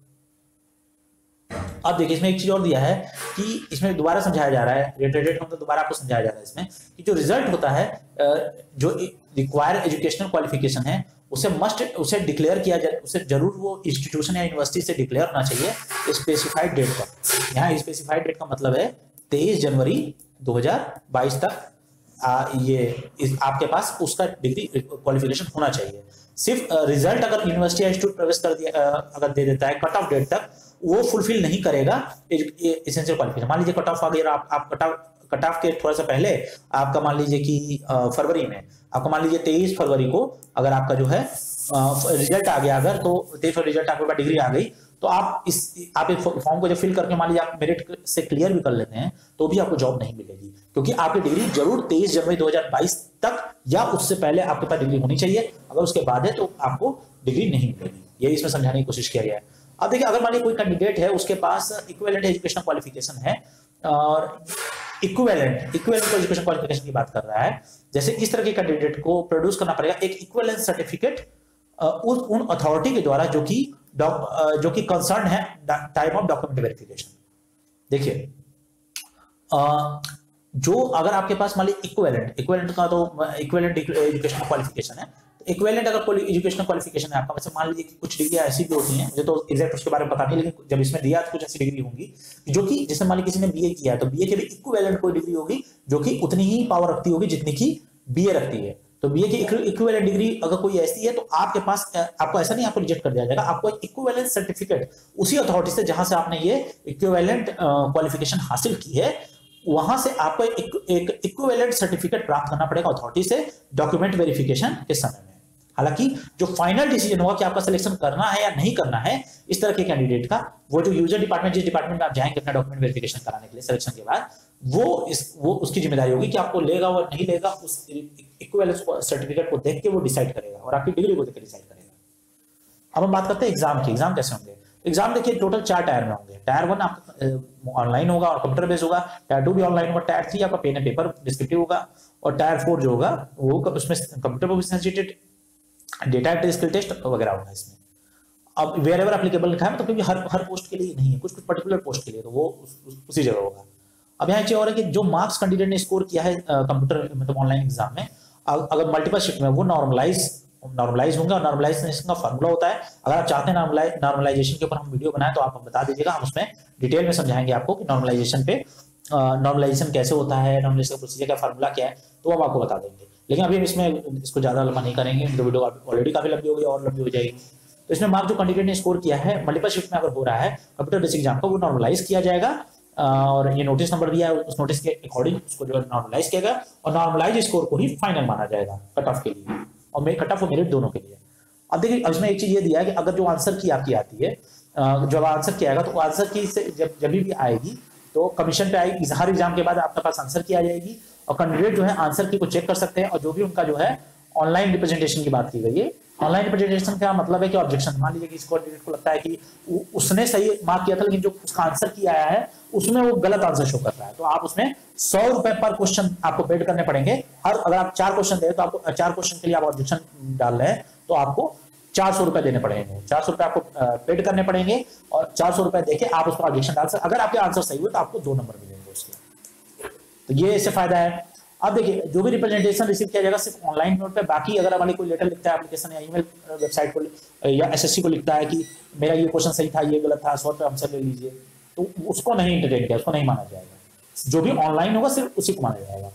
अब देखिए इसमें एक चीज और दिया है कि इसमें दोबारा समझाया जा रहा है, रिटरेटेड मतलब दोबारा आपको समझाया जा रहा है इसमें कि जो रिजल्ट होता है, जो रिक्वायर एजुकेशनल क्वालिफिकेशन है, उसे मस्ट उसे डिक्लेयर किया जाए, उसे जरूर वो इंस्टीट्यूशन या यूनिवर्सिटी से डिक्लेयर होना चाहिए स्पेसिफाइड डेट पर। यहाँ स्पेसिफाइड डेट का मतलब है तेईस जनवरी दो हजार बाईस तक आ, ये इस, आपके पास उसका डिग्री क्वालिफिकेशन होना चाहिए। सिर्फ रिजल्ट अगर यूनिवर्सिटी इंस्टीट्यूट प्रवेश कर दिया अगर दे देता है कट ऑफ डेट तक, वो फुलफिल नहीं करेगा एसेंशियल क्वालिफिकेशन। मान लीजिए कट ऑफ आ गई और आप, आप कट ऑफ कट ऑफ के थोड़ा सा पहले आपका मान लीजिए कि फरवरी में आपका मान लीजिए तेईस फरवरी को अगर आपका जो है रिजल्ट आ गया, अगर तो तेईस फरवरी रिजल्ट आपके पास डिग्री आ गई, तो आप इस आप इस फॉर्म को जब फिल करके मान लीजिए आप मेरिट से क्लियर भी कर लेते हैं तो भी आपको जॉब नहीं मिलेगी, क्योंकि आपकी डिग्री जरूर तेईस जनवरी दो हजार बाईस तक या उससे पहले आपके पास डिग्री होनी चाहिए। अगर उसके बाद है तो आपको डिग्री नहीं मिलेगी। यही इसमें समझाने की कोशिश किया गया है। अब देखिए अगर मान लीजिए कोई कैंडिडेट है, उसके पास इक्विवेलेंट एजुकेशनल क्वालिफिकेशन है और इक्विवेलेंट इक्विवेलेंट एजुकेशन क्वालिफिकेशन की बात कर रहा है। जैसे इस तरह के कैंडिडेट को प्रोड्यूस करना पड़ेगा एक इक्विवेलेंट सर्टिफिकेट उस उन अथॉरिटी के द्वारा जो कि जो कि कंसर्न है टाइप ऑफ डॉक्यूमेंट वेरिफिकेशन। देखिए जो अगर आपके पास मान लीजिए इक्विवेलेंट इक्विवेलेंट का तो इक्विवेलेंट एजुकेशनल क्वालिफिकेशन है, तो इक्विवेलेंट अगर एजुकेशनल क्वालिफिकेशन है आपका, वैसे मान लीजिए कुछ डिग्री ऐसी भी होती हैं, मुझे तो एग्जैक्ट उसके बारे में पता नहीं, लेकिन जब इसमें दिया तो कुछ ऐसी डिग्री होंगी जो कि जैसे मान लीजिए किसी ने बीए किया है तो बीए के भी इक्विवेलेंट कोई डिग्री होगी जो कि उतनी ही पावर रखती होगी जितनी की बीए रखती है। तो बीए की इक्विवेलेंट डिग्री अगर कोई ऐसी है तो आपके पास, आपको ऐसा नहीं आपको रिजेक्ट कर दिया जाएगा, आपको एक इक्विवेलेंट सर्टिफिकेट उसी अथॉरिटी से जहां से आपने ये इक्विवेलेंट क्वालिफिकेशन हासिल की है, वहां से आपको एक इक्विवेलेंट सर्टिफिकेट प्राप्त करना पड़ेगा अथॉरिटी से डॉक्यूमेंट वेरिफिकेशन के समय में। हालांकि जो फाइनल डिसीजन होगा कि आपका सिलेक्शन करना है या नहीं करना है इस तरह के कैंडिडेट का, वो जो यूजर डिपार्टमेंट जिस डिपार्टमेंट में आप जाएंगे अपना डॉक्यूमेंट वेरिफिकेशन कराने के लिए सिलेक्शन के बाद, वो इस वो उसकी जिम्मेदारी होगी कि आपको लेगा और नहीं लेगा, उस इक्विवेलेंस सर्टिफिकेट को देख के वो डिसाइड करेगा और आपकी डिग्री को देख के डिसाइड करेगा। अब हम बात करते हैं एग्जाम की। एग्जाम कैसे होंगे? एग्जाम देखिए टोटल चार टायर में होंगे। टायर वन आपका ऑनलाइन होगा और कंप्यूटर बेस्ड होगा, टायर टू भी ऑनलाइन होगा, टायर थ्री आपका पेन एंड पेपर डिस्क्रिप्टिव होगा, और टायर फोर जो होगा वो उसमें computer proficiency data entry skill test वगैरह होगा इसमें। अब वेयर एवर एप्लीकेबल लिखा है मतलब क्योंकि हर हर पोस्ट के लिए नहीं है, कुछ कुछ पर्टिकुलर पोस्ट के लिए तो वो उस, उस, उसी जगह होगा। अब यहाँ एक चीज और है कि जो मार्क्स कैंडिडेट ने स्कोर किया है कंप्यूटर मतलब ऑनलाइन एग्जाम में, अगर मल्टीपल शिफ्ट में वो नॉर्मलाइज नॉर्मलाइज होंगे, और नॉर्मलाइजेशन का फार्मूला होता है। अगर आप चाहते हैं नॉर्मलाइजेशन के ऊपर हम वीडियो बनाए तो आप बता दीजिएगा, हम उसमें डिटेल में समझाएंगे आपको कि नॉर्मलाइजेशन पे नॉर्मलाइजेशन कैसे होता है, नॉर्मलाइजेशन का प्रोसीजर का फार्मूला क्या है, तो हम आपको बता देंगे। लेकिन अभी हम इसमें इसको ज्यादा लंबा नहीं करेंगे, तो वीडियो ऑलरेडी काफी लंबी हो गई और लंबी हो जाएगी। तो इसमें मार्क जो कैंडिडेट ने स्कोर किया है मल्टीपल शिफ्ट में अगर हो रहा है कंप्यूटर बेसिक एग्जाम को, वो नॉर्मलाइज किया जाएगा, और ये नोटिस नंबर दिया है उस नोटिस के अकॉर्डिंग उसको जो है नॉर्मलाइज किया गया, और नॉर्मलाइज स्कोर को ही फाइनल माना जाएगा कट ऑफ के लिए, और कट ऑफ और मेरिट दोनों के लिए। अब देखिए इसमें एक चीज ये दिया है कि अगर जो आंसर की आपकी आती है, जब आंसर की आएगा तो आंसर की से जब जब भी आएगी तो कमीशन पे आएगी, हर एग्जाम के बाद आपके पास आंसर की आ जाएगी, और कैंडिडेट जो है आंसर की को चेक कर सकते हैं, और जो भी उनका जो है ऑनलाइन रिप्रेजेंटेशन की बात की गई है। ऑनलाइन रिप्रेजेंटेशन का मतलब है कि ऑब्जेक्शन, मान लीजिए कि इसको कैंडिडेट को लगता है कि उसने सही मार्क किया था लेकिन जो उसका आंसर की आया है उसमें वो गलत आंसर शो कर रहा है, तो आप उसमें सौ रुपए पर क्वेश्चन आपको पेड करने पड़ेंगे। हर अगर आप चार क्वेश्चन दे तो आपको चार क्वेश्चन के लिए आप ऑब्जेक्शन डाल रहे हैं तो आपको चार सौ रुपए देने पड़ेंगे, चार सौ रुपए आपको पेड करने पड़ेंगे, और चार सौ रुपए देके आप उसको ऑब्जेक्शन डाल सकते। अगर आपके आंसर सही हुए तो आपको दो नंबर मिलेंगे उसके, तो ये इससे फायदा है। अब देखिए जो भी रिप्रेजेंटेशन रिसीव किया जाएगा सिर्फ ऑनलाइन नोट पे, बाकी अगर हमारे कोई लेटर लिखता है एप्लीकेशन या ईमेल वेबसाइट को या एसएससी को लिखता है कि मेरा ये क्वेश्चन सही था, ये गलत था, सौ रुपये हमसे ले लीजिए, तो उसको नहीं इंटरटेन किया, उसको नहीं माना जाएगा। जो भी ऑनलाइन होगा सिर्फ उसी को माना जाएगा,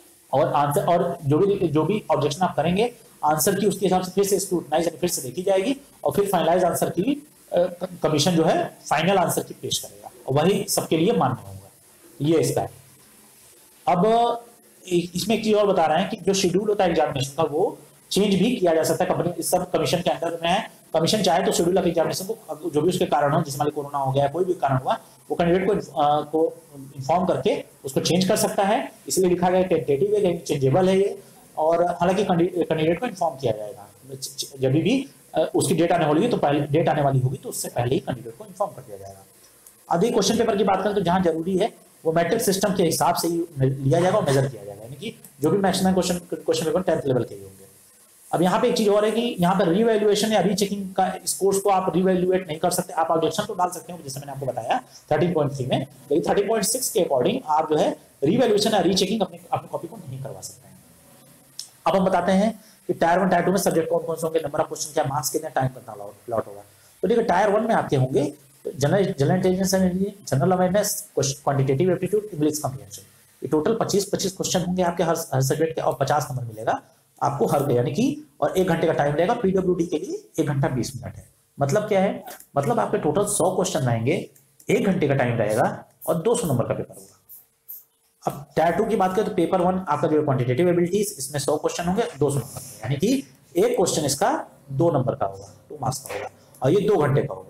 और आंसर और जो भी जो भी ऑब्जेक्शन आप करेंगे आंसर की उसके हिसाब से फिर से स्क्रूटनाइज फिर से देखी जाएगी, और फिर फाइनलाइज आंसर की कमीशन जो है फाइनल आंसर की पेश करेगा, और वही सबके लिए मान्य होगा। ये इसका है। अब इसमें एक चीज और बता रहे हैं कि जो शेड्यूल होता है एग्जामिनेशन का वो चेंज भी किया जा सकता है, कंपनी इस सब कमीशन के अंदर में है। कमीशन चाहे तो शेड्यूल ऑफ एग्जामिनेशन को जो भी उसके कारण हो, जैसे मान लीजिए कोरोना हो गया, कोई भी कारण हुआ, वो कैंडिडेट को आ, को इन्फॉर्म करके उसको चेंज कर सकता है। इसलिए लिखा गया टेंटेटिव है, चेंजेबल है ये, और हालांकि कैंडिडेट को इन्फॉर्म किया जाएगा जब भी उसकी डेट आने वाली है, तो पहले डेट आने वाली होगी तो उससे पहले ही कैंडिडेट को इन्फॉर्म कर दिया जाएगा। अब क्वेश्चन पेपर की बात करें तो जहां जरूरी है वो मैट्रिक सिस्टम के हिसाब से ही लिया जाएगा और मेजर किया जाएगा, यानी कि जो भी maximum question question paper tenth level के ही होंगे। अब यहाँ पे एक चीज और है कि यहाँ पर रीवैल्यूएशन या रीचेकिंग का स्कोर्स को आप रीवैल्यूएट नहीं कर सकते। आप ऑब्जेक्शन तो डाल सकते हो जैसे मैंने आपको बताया थर्टीन पॉइंट थ्री में, लेकिन थर्टीन पॉइंट सिक्स के अकॉर्डिंग आप जो है रीवैल्यूएशन या रीचेकिंग अपनी अपनी कॉपी को नहीं करवा सकते हैं। अब हम बताते हैं कि टायर वन टायर टू में सब्जेक्ट कौन कौन से होंगे, नंबर ऑफ क्वेश्चन क्या, मार्क्स कितने, टाइम कितना लॉट होगा। तो देखिए टायर वन में आपके होंगे general general intelligence and general awareness, quantitative aptitude, English comprehension. ये टोटल पच्चीस पच्चीस क्वेश्चन होंगे आपके हर हर सब्जेक्ट के, और पचास नंबर मिलेगा आपको हर यानी कि, और एक घंटे का टाइम रहेगा। पीडब्ल्यूडी के लिए एक घंटा बीस मिनट है। मतलब क्या है, मतलब आपके टोटल सौ क्वेश्चन रहेंगे, एक घंटे का टाइम रहेगा और दो सौ नंबर का पेपर होगा। अब टायर टू की बात करें तो पेपर वन आपका जो क्वांटिटेटिव एबिलिटीज, इसमें सौ क्वेश्चन होंगे, दो सौ नंबर, यानी कि एक क्वेश्चन इसका दो नंबर का होगा, टू मार्क्स का होगा, और ये दो घंटे का होगा।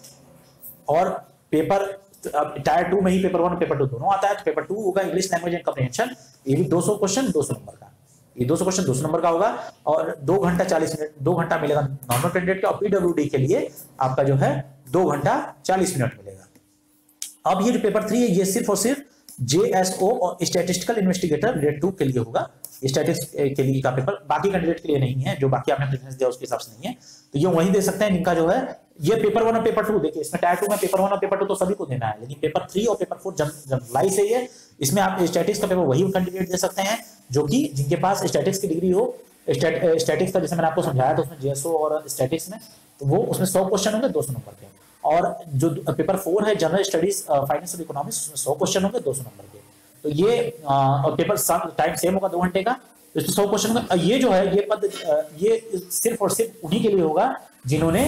और पेपर टायर टू में ही पेपर वन पेपर टू दोनों आता है, तो पेपर टू होगा इंग्लिश लैंग्वेज एंड कम्प्रिहेंशन, ये भी दो सौ क्वेश्चन दो सौ नंबर का, ये दो सौ क्वेश्चन दो सौ नंबर का होगा, और दो घंटा चालीस मिनट दो घंटा मिलेगा नॉर्मल कैंडिडेट का, और पीडब्ल्यूडी के लिए आपका जो है दो घंटा चालीस मिनट मिलेगा। अब ये जो पेपर थ्री है ये सिर्फ और सिर्फ जेएसओ और स्टैटिस्टिकल इन्वेस्टिगेटर ग्रेड टू के लिए होगा, स्टैटिस्टिक्स के लिए का पेपर, बाकी कैंडिडेट के लिए नहीं है, जो बाकी आपने प्रेफरेंस दिया उसके हिसाब से नहीं है, तो ये वही दे सकते हैं जिनका जो है ये पेपर वन और पेपर टू। देखिए इसमें टायर टू में पेपर वन और पेपर टू तो सभी को देना है, लेकिन पेपर थ्री और पेपर फोर जनरलाइज है ये, इसमें आप स्टैटिक्स का पेपर वही कैंडिडेट दे सकते हैं जो कि जिनके पास स्टैटिक्स की डिग्री हो। स्टैटिक्स का जैसे मैंने आपको समझाया था उसमें जेएसओ और स्टैटिक्स में, तो वो उसमें सौ क्वेश्चन होंगे दो सौ नंबर के, और जो पेपर फोर है जनरल स्टडीज फाइनेंस और इकोनॉमिक्स, उसमें सौ क्वेश्चन होंगे दो सौ नंबर के। तो ये और पेपर टाइम सेम होगा दो घंटे का, तो इसमें सौ क्वेश्चन होगा। ये जो है ये पद ये सिर्फ और सिर्फ उन्हीं के लिए होगा जिन्होंने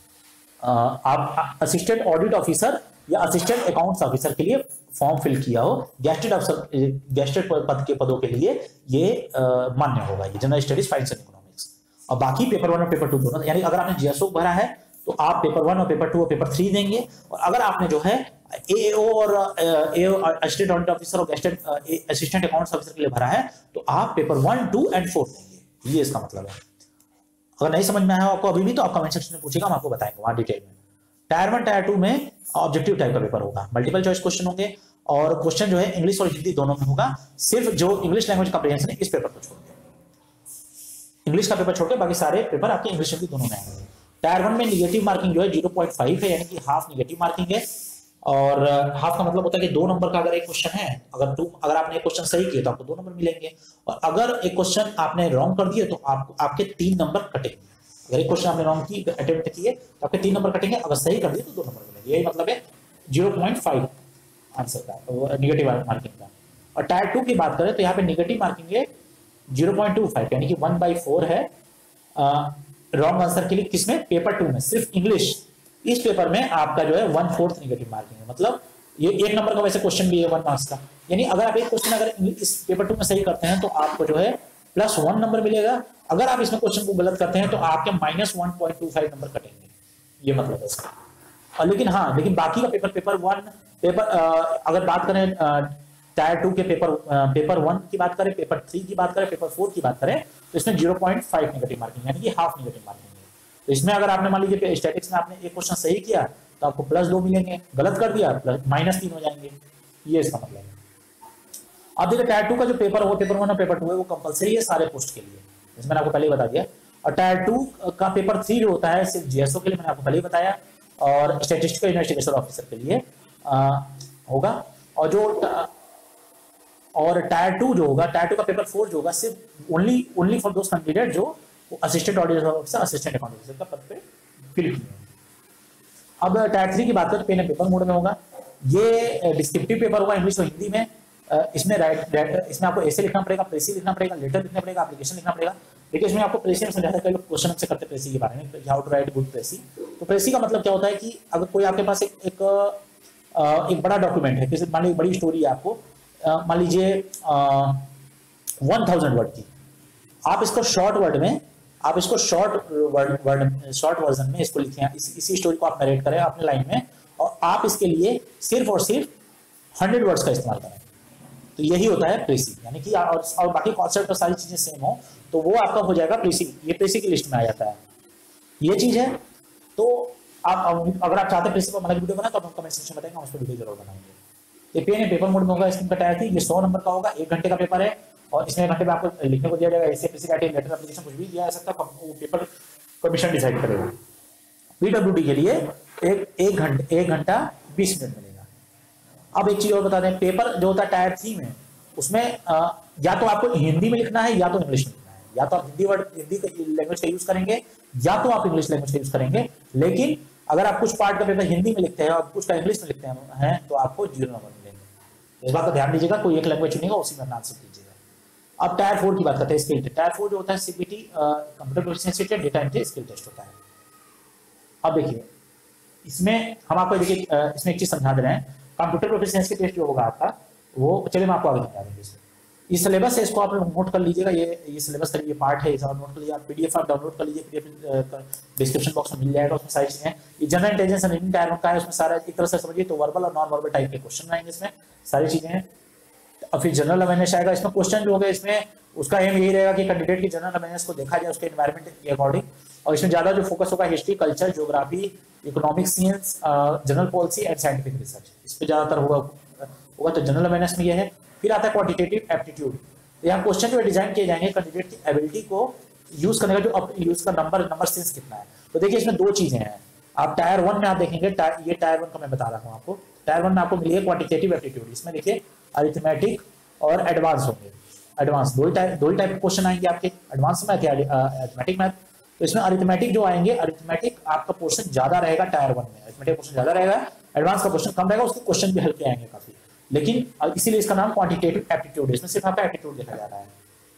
आप असिस्टेंट ऑडिट ऑफिसर या असिस्टेंट अकाउंट्स ऑफिसर के लिए फॉर्म फिल किया हो। गेस्टेड अफसर गेस्टेड पद के पदों के लिए ये मान्य होगा, ये general studies finance and economics. और बाकी पेपर वन और पेपर टू दोनों, यानी अगर आपने जीएसओ भरा है तो आप पेपर वन और पेपर टू और पेपर थ्री देंगे, और अगर आपने जो है एओ और एओ असिस्टेंट ऑडिट ऑफिसर और गेस्टेड असिस्टेंट अकाउंट्स ऑफिसर के लिए भरा है तो आप paper one two and four देंगे, ये इसका मतलब है। अगर नहीं समझ में आया आपको अभी भी तो आप कमेंट सेक्शन में पूछेगा, हम आपको बताएंगे वहां डिटेल में। टायर वन टायर टू में ऑब्जेक्टिव टाइप का पेपर होगा, मल्टीपल चॉइस क्वेश्चन होंगे, और क्वेश्चन जो है इंग्लिश और हिंदी दोनों में होगा, सिर्फ जो इंग्लिश लैंग्वेज कॉम्प्रिहेंशन है इस पेपर को छोड़ के, इंग्लिश का पेपर छोड़ के बाकी सारे पेपर आपके इंग्लिश हिंदी दोनों में आएंगे। टायर वन में निगेटिव मार्किंग जो है जीरो पॉइंट फाइव है, यानी कि हाफ निगेटिव मार्किंग है, और हाफ का मतलब होता है कि दो नंबर का अगर एक क्वेश्चन है, अगर टू अगर आपने एक क्वेश्चन सही किया तो आपको दो नंबर मिलेंगे, और अगर एक क्वेश्चन आपने रॉन्ग कर दिया तो आप, आपके तीन नंबर कटेंगे। अगर एक क्वेश्चन आपने रॉन्ग की अटेम्प्ट किए तो आपके तीन नंबर कटेंगे, अगर सही कर दिए तो दो नंबर मिलेंगे। यही मतलब है जीरो पॉइंट फाइव आंसर का निगेटिव मार्किंग का। और टायर टू की बात करें तो यहाँ पे निगेटिव मार्किंग है जीरो पॉइंट टू फाइव, यानी कि वन बाई फोर है रॉन्ग आंसर के लिए। किसमें? पेपर टू में, सिर्फ इंग्लिश। इस पेपर में आपका जो है वन फोर्थ निगेटिव मार्किंग है, मतलब ये एक नंबर का वैसे क्वेश्चन भी है वन मार्क्स का, यानी अगर आप एक क्वेश्चन अगर इस पेपर टू में सही करते हैं तो आपको जो है प्लस वन नंबर मिलेगा, अगर आप इसमें क्वेश्चन को गलत करते हैं तो आपके minus one point two five number कटेंगे, ये मतलब है इसका। और लेकिन हाँ, लेकिन बाकी का पेपर पेपर वन पेपर अगर बात करें टायर टू के पेपर पेपर वन की बात करें, पेपर थ्री की बात करें, पेपर फोर की बात करें तो इसमें zero point five negative marking, यानी कि हाफ निगेटिव मार्किंग है। तो इसमें अगर आपने मान लीजिए स्टैटिक्स में आपने एक क्वेश्चन सही किया तो आपको प्लस दो मिलेंगे, गलत कर दिया प्लस माइनस तीन हो जाएंगे, ये इसका मतलब है। अब देखिए टायर टू का जो पेपर हो, पेपर वन और पेपर टू है वो कंपलसरी है सारे पोस्ट के लिए, इसमें मैंने आपको पहले ही बता दिया। और टायर टू का पेपर थ्री जो होता है सिर्फ जीएसओ के लिए, मैंने आपको पहले ही बताया, और स्टैटिस्टिकल इन्वेस्टिगेशन ऑफिसर के लिए आ, होगा। और जो और टायर टू जो होगा, टायर टू का पेपर फोर जो होगा सिर्फ only only for those candidate जो assistant auditor officer assistant account officer का पद पे फिल किए। अब टायर थ्री की बात करें तो पेन एंड पेपर मोड में होगा, ये डिस्क्रिप्टिव पेपर होगा इंग्लिश और हिंदी में। इसमें राइट इसमें आपको ऐसे लिखना पड़ेगा, प्रेसी लिखना पड़ेगा, लेटर लिखना पड़ेगा, एप्लीकेशन लिखना पड़ेगा। देखिए इसमें आपको प्रेसी में समझाता है, कई लोग क्वेश्चन हमसे करते प्रेसी के बारे में, how to write good precis. तो प्रेसी का मतलब क्या होता है कि अगर कोई आपके पास एक एक, एक बड़ा डॉक्यूमेंट है, किसी मान लीजिए बड़ी स्टोरी है आपको, मान लीजिए वन थाउजेंड वर्ड की, आप इसको शॉर्ट वर्ड में आप इसको short word word short version में इसको लिखें, इस, इसी स्टोरी को आप नरेट करें अपने लाइन में, और आप इसके लिए सिर्फ और सिर्फ हंड्रेड वर्ड्स का इस्तेमाल करें, तो यही होता है प्रेसी। यानी कि और, और बाकी कॉन्सेप्ट और सारी चीजें सेम हो तो वो आपका हो जाएगा प्रेसी, ये प्रेसी की लिस्ट में आ जाता है, ये चीज है। तो आप अगर आप चाहते हैं प्रेसी पर अलग वीडियो बना तो आप कमेंट सेक्शन में बताएंगे, हम उस पर वीडियो जरूर बनाएंगे। ये पेन है पेपर मोड में होगा, इसमें टायर थी, ये सौ नंबर का होगा, एक घंटे का पेपर है, और इसमें घंटे में आपको लिखने को दिया जाएगा, ऐसे प्रेसी राइटिंग लेटर एप्लीकेशन कुछ भी दिया जा सकता है, वो पेपर कमीशन डिसाइड करेगा। पीडब्ल्यूडी के लिए एक एक घंटे एक घंटा बीस मिनट मिलेगा। अब एक चीज और बता दें, पेपर जो होता है टायर थ्री में, उसमें आ, या तो आपको हिंदी में लिखना है या तो इंग्लिश में लिखना है, या तो आप हिंदी वर्ड हिंदी लैंग्वेज का यूज करेंगे या तो आप इंग्लिश लैंग्वेज का यूज करेंगे। लेकिन अगर आप कुछ पार्ट का पेपर हिंदी में लिखते हैं और कुछ का इंग्लिश में लिखते हैं तो आपको जीरो नंबर मिलेंगे। इस बात का ध्यान दीजिएगा, कोई एक लैंग्वेज चुनेगा उसी में आंसर कीजिएगा। अब टायर फोर की बात करते हैं, स्किल टेस्ट। टायर फोर जो होता है CPT computer proficiency test, data entry skill test होता है। अब देखिए इसमें हम आपको देखिए इसमें एक चीज समझा दे रहे हैं, कंप्यूटर प्रोफिशिएंसी टेस्ट जो होगा आपका वो, चलिए मैं आपको आगे समझा देंगे। ये सिलेबस है, इसको आप नोट कर लीजिएगा, ये ये सिलेबस का ये पार्ट है, इसे आप नोट कर लीजिए। आप पीडीएफ आप डाउनलोड कर लीजिए, पीडीएफ डिस्क्रिप्शन बॉक्स में मिल जाएगा, उसमें सारी चीजें। ये general intelligence and reasoning type का है, उसमें सारा एक तरह से समझिए तो वर्बल और नॉन वर्बल टाइप के क्वेश्चन आएंगे, इसमें सारी चीजें हैं। और फिर जनरल अवेयरनेस आएगा, इसमें क्वेश्चन जो होगा इसमें उसका एम यही रहेगा कि कैंडिडेट की जनरल अवेयरनेस को देखा जाए उसके एनवायरमेंट के अकॉर्डिंग, और इसमें ज्यादा जो फोकस होगा history, culture, geography, economic science, general policy and scientific research, इस पर ज्यादातर होगा होगा, तो जनरल अवेयरनेस में ये है। फिर आता है क्वांटिटेटिव एप्टीट्यूड। यहाँ क्वेश्चन जो डिजाइन किए जाएंगे कैंडिडेट की एबिलिटी को यूज करने का, जो यूज का नंबर नंबर सेंस कितना है। तो देखिए इसमें दो चीजें हैं। आप टायर वन में आप देखेंगे, ये टायर वन का मैं बता रहा हूँ आपको। टायर वन में आपको मिली है क्वांटिटेटिव एप्टीट्यूड, इसमें देखिए अरिथमेटिक और एडवांस होंगे। एडवांस दो ही टाइप दो ही टाइप के क्वेश्चन आएंगे आपके, एडवांस मैथ या अरिथमेटिक मैथ। तो इसमें अरिथमेटिक जो आएंगे, अरिथमेटिक आपका पोर्शन ज्यादा रहेगा टायर वन में, अरिथमेटिक पोर्शन ज्यादा रहेगा, एडवांस का पोर्शन कम रहेगा, उसके क्वेश्चन भी हल्के आएंगे काफी। लेकिन इसीलिए इसका नाम क्वांटिटेटिव एप्टीट्यूड है, इसमें सिर्फ आपका एप्टीट्यूड देखा जा रहा है,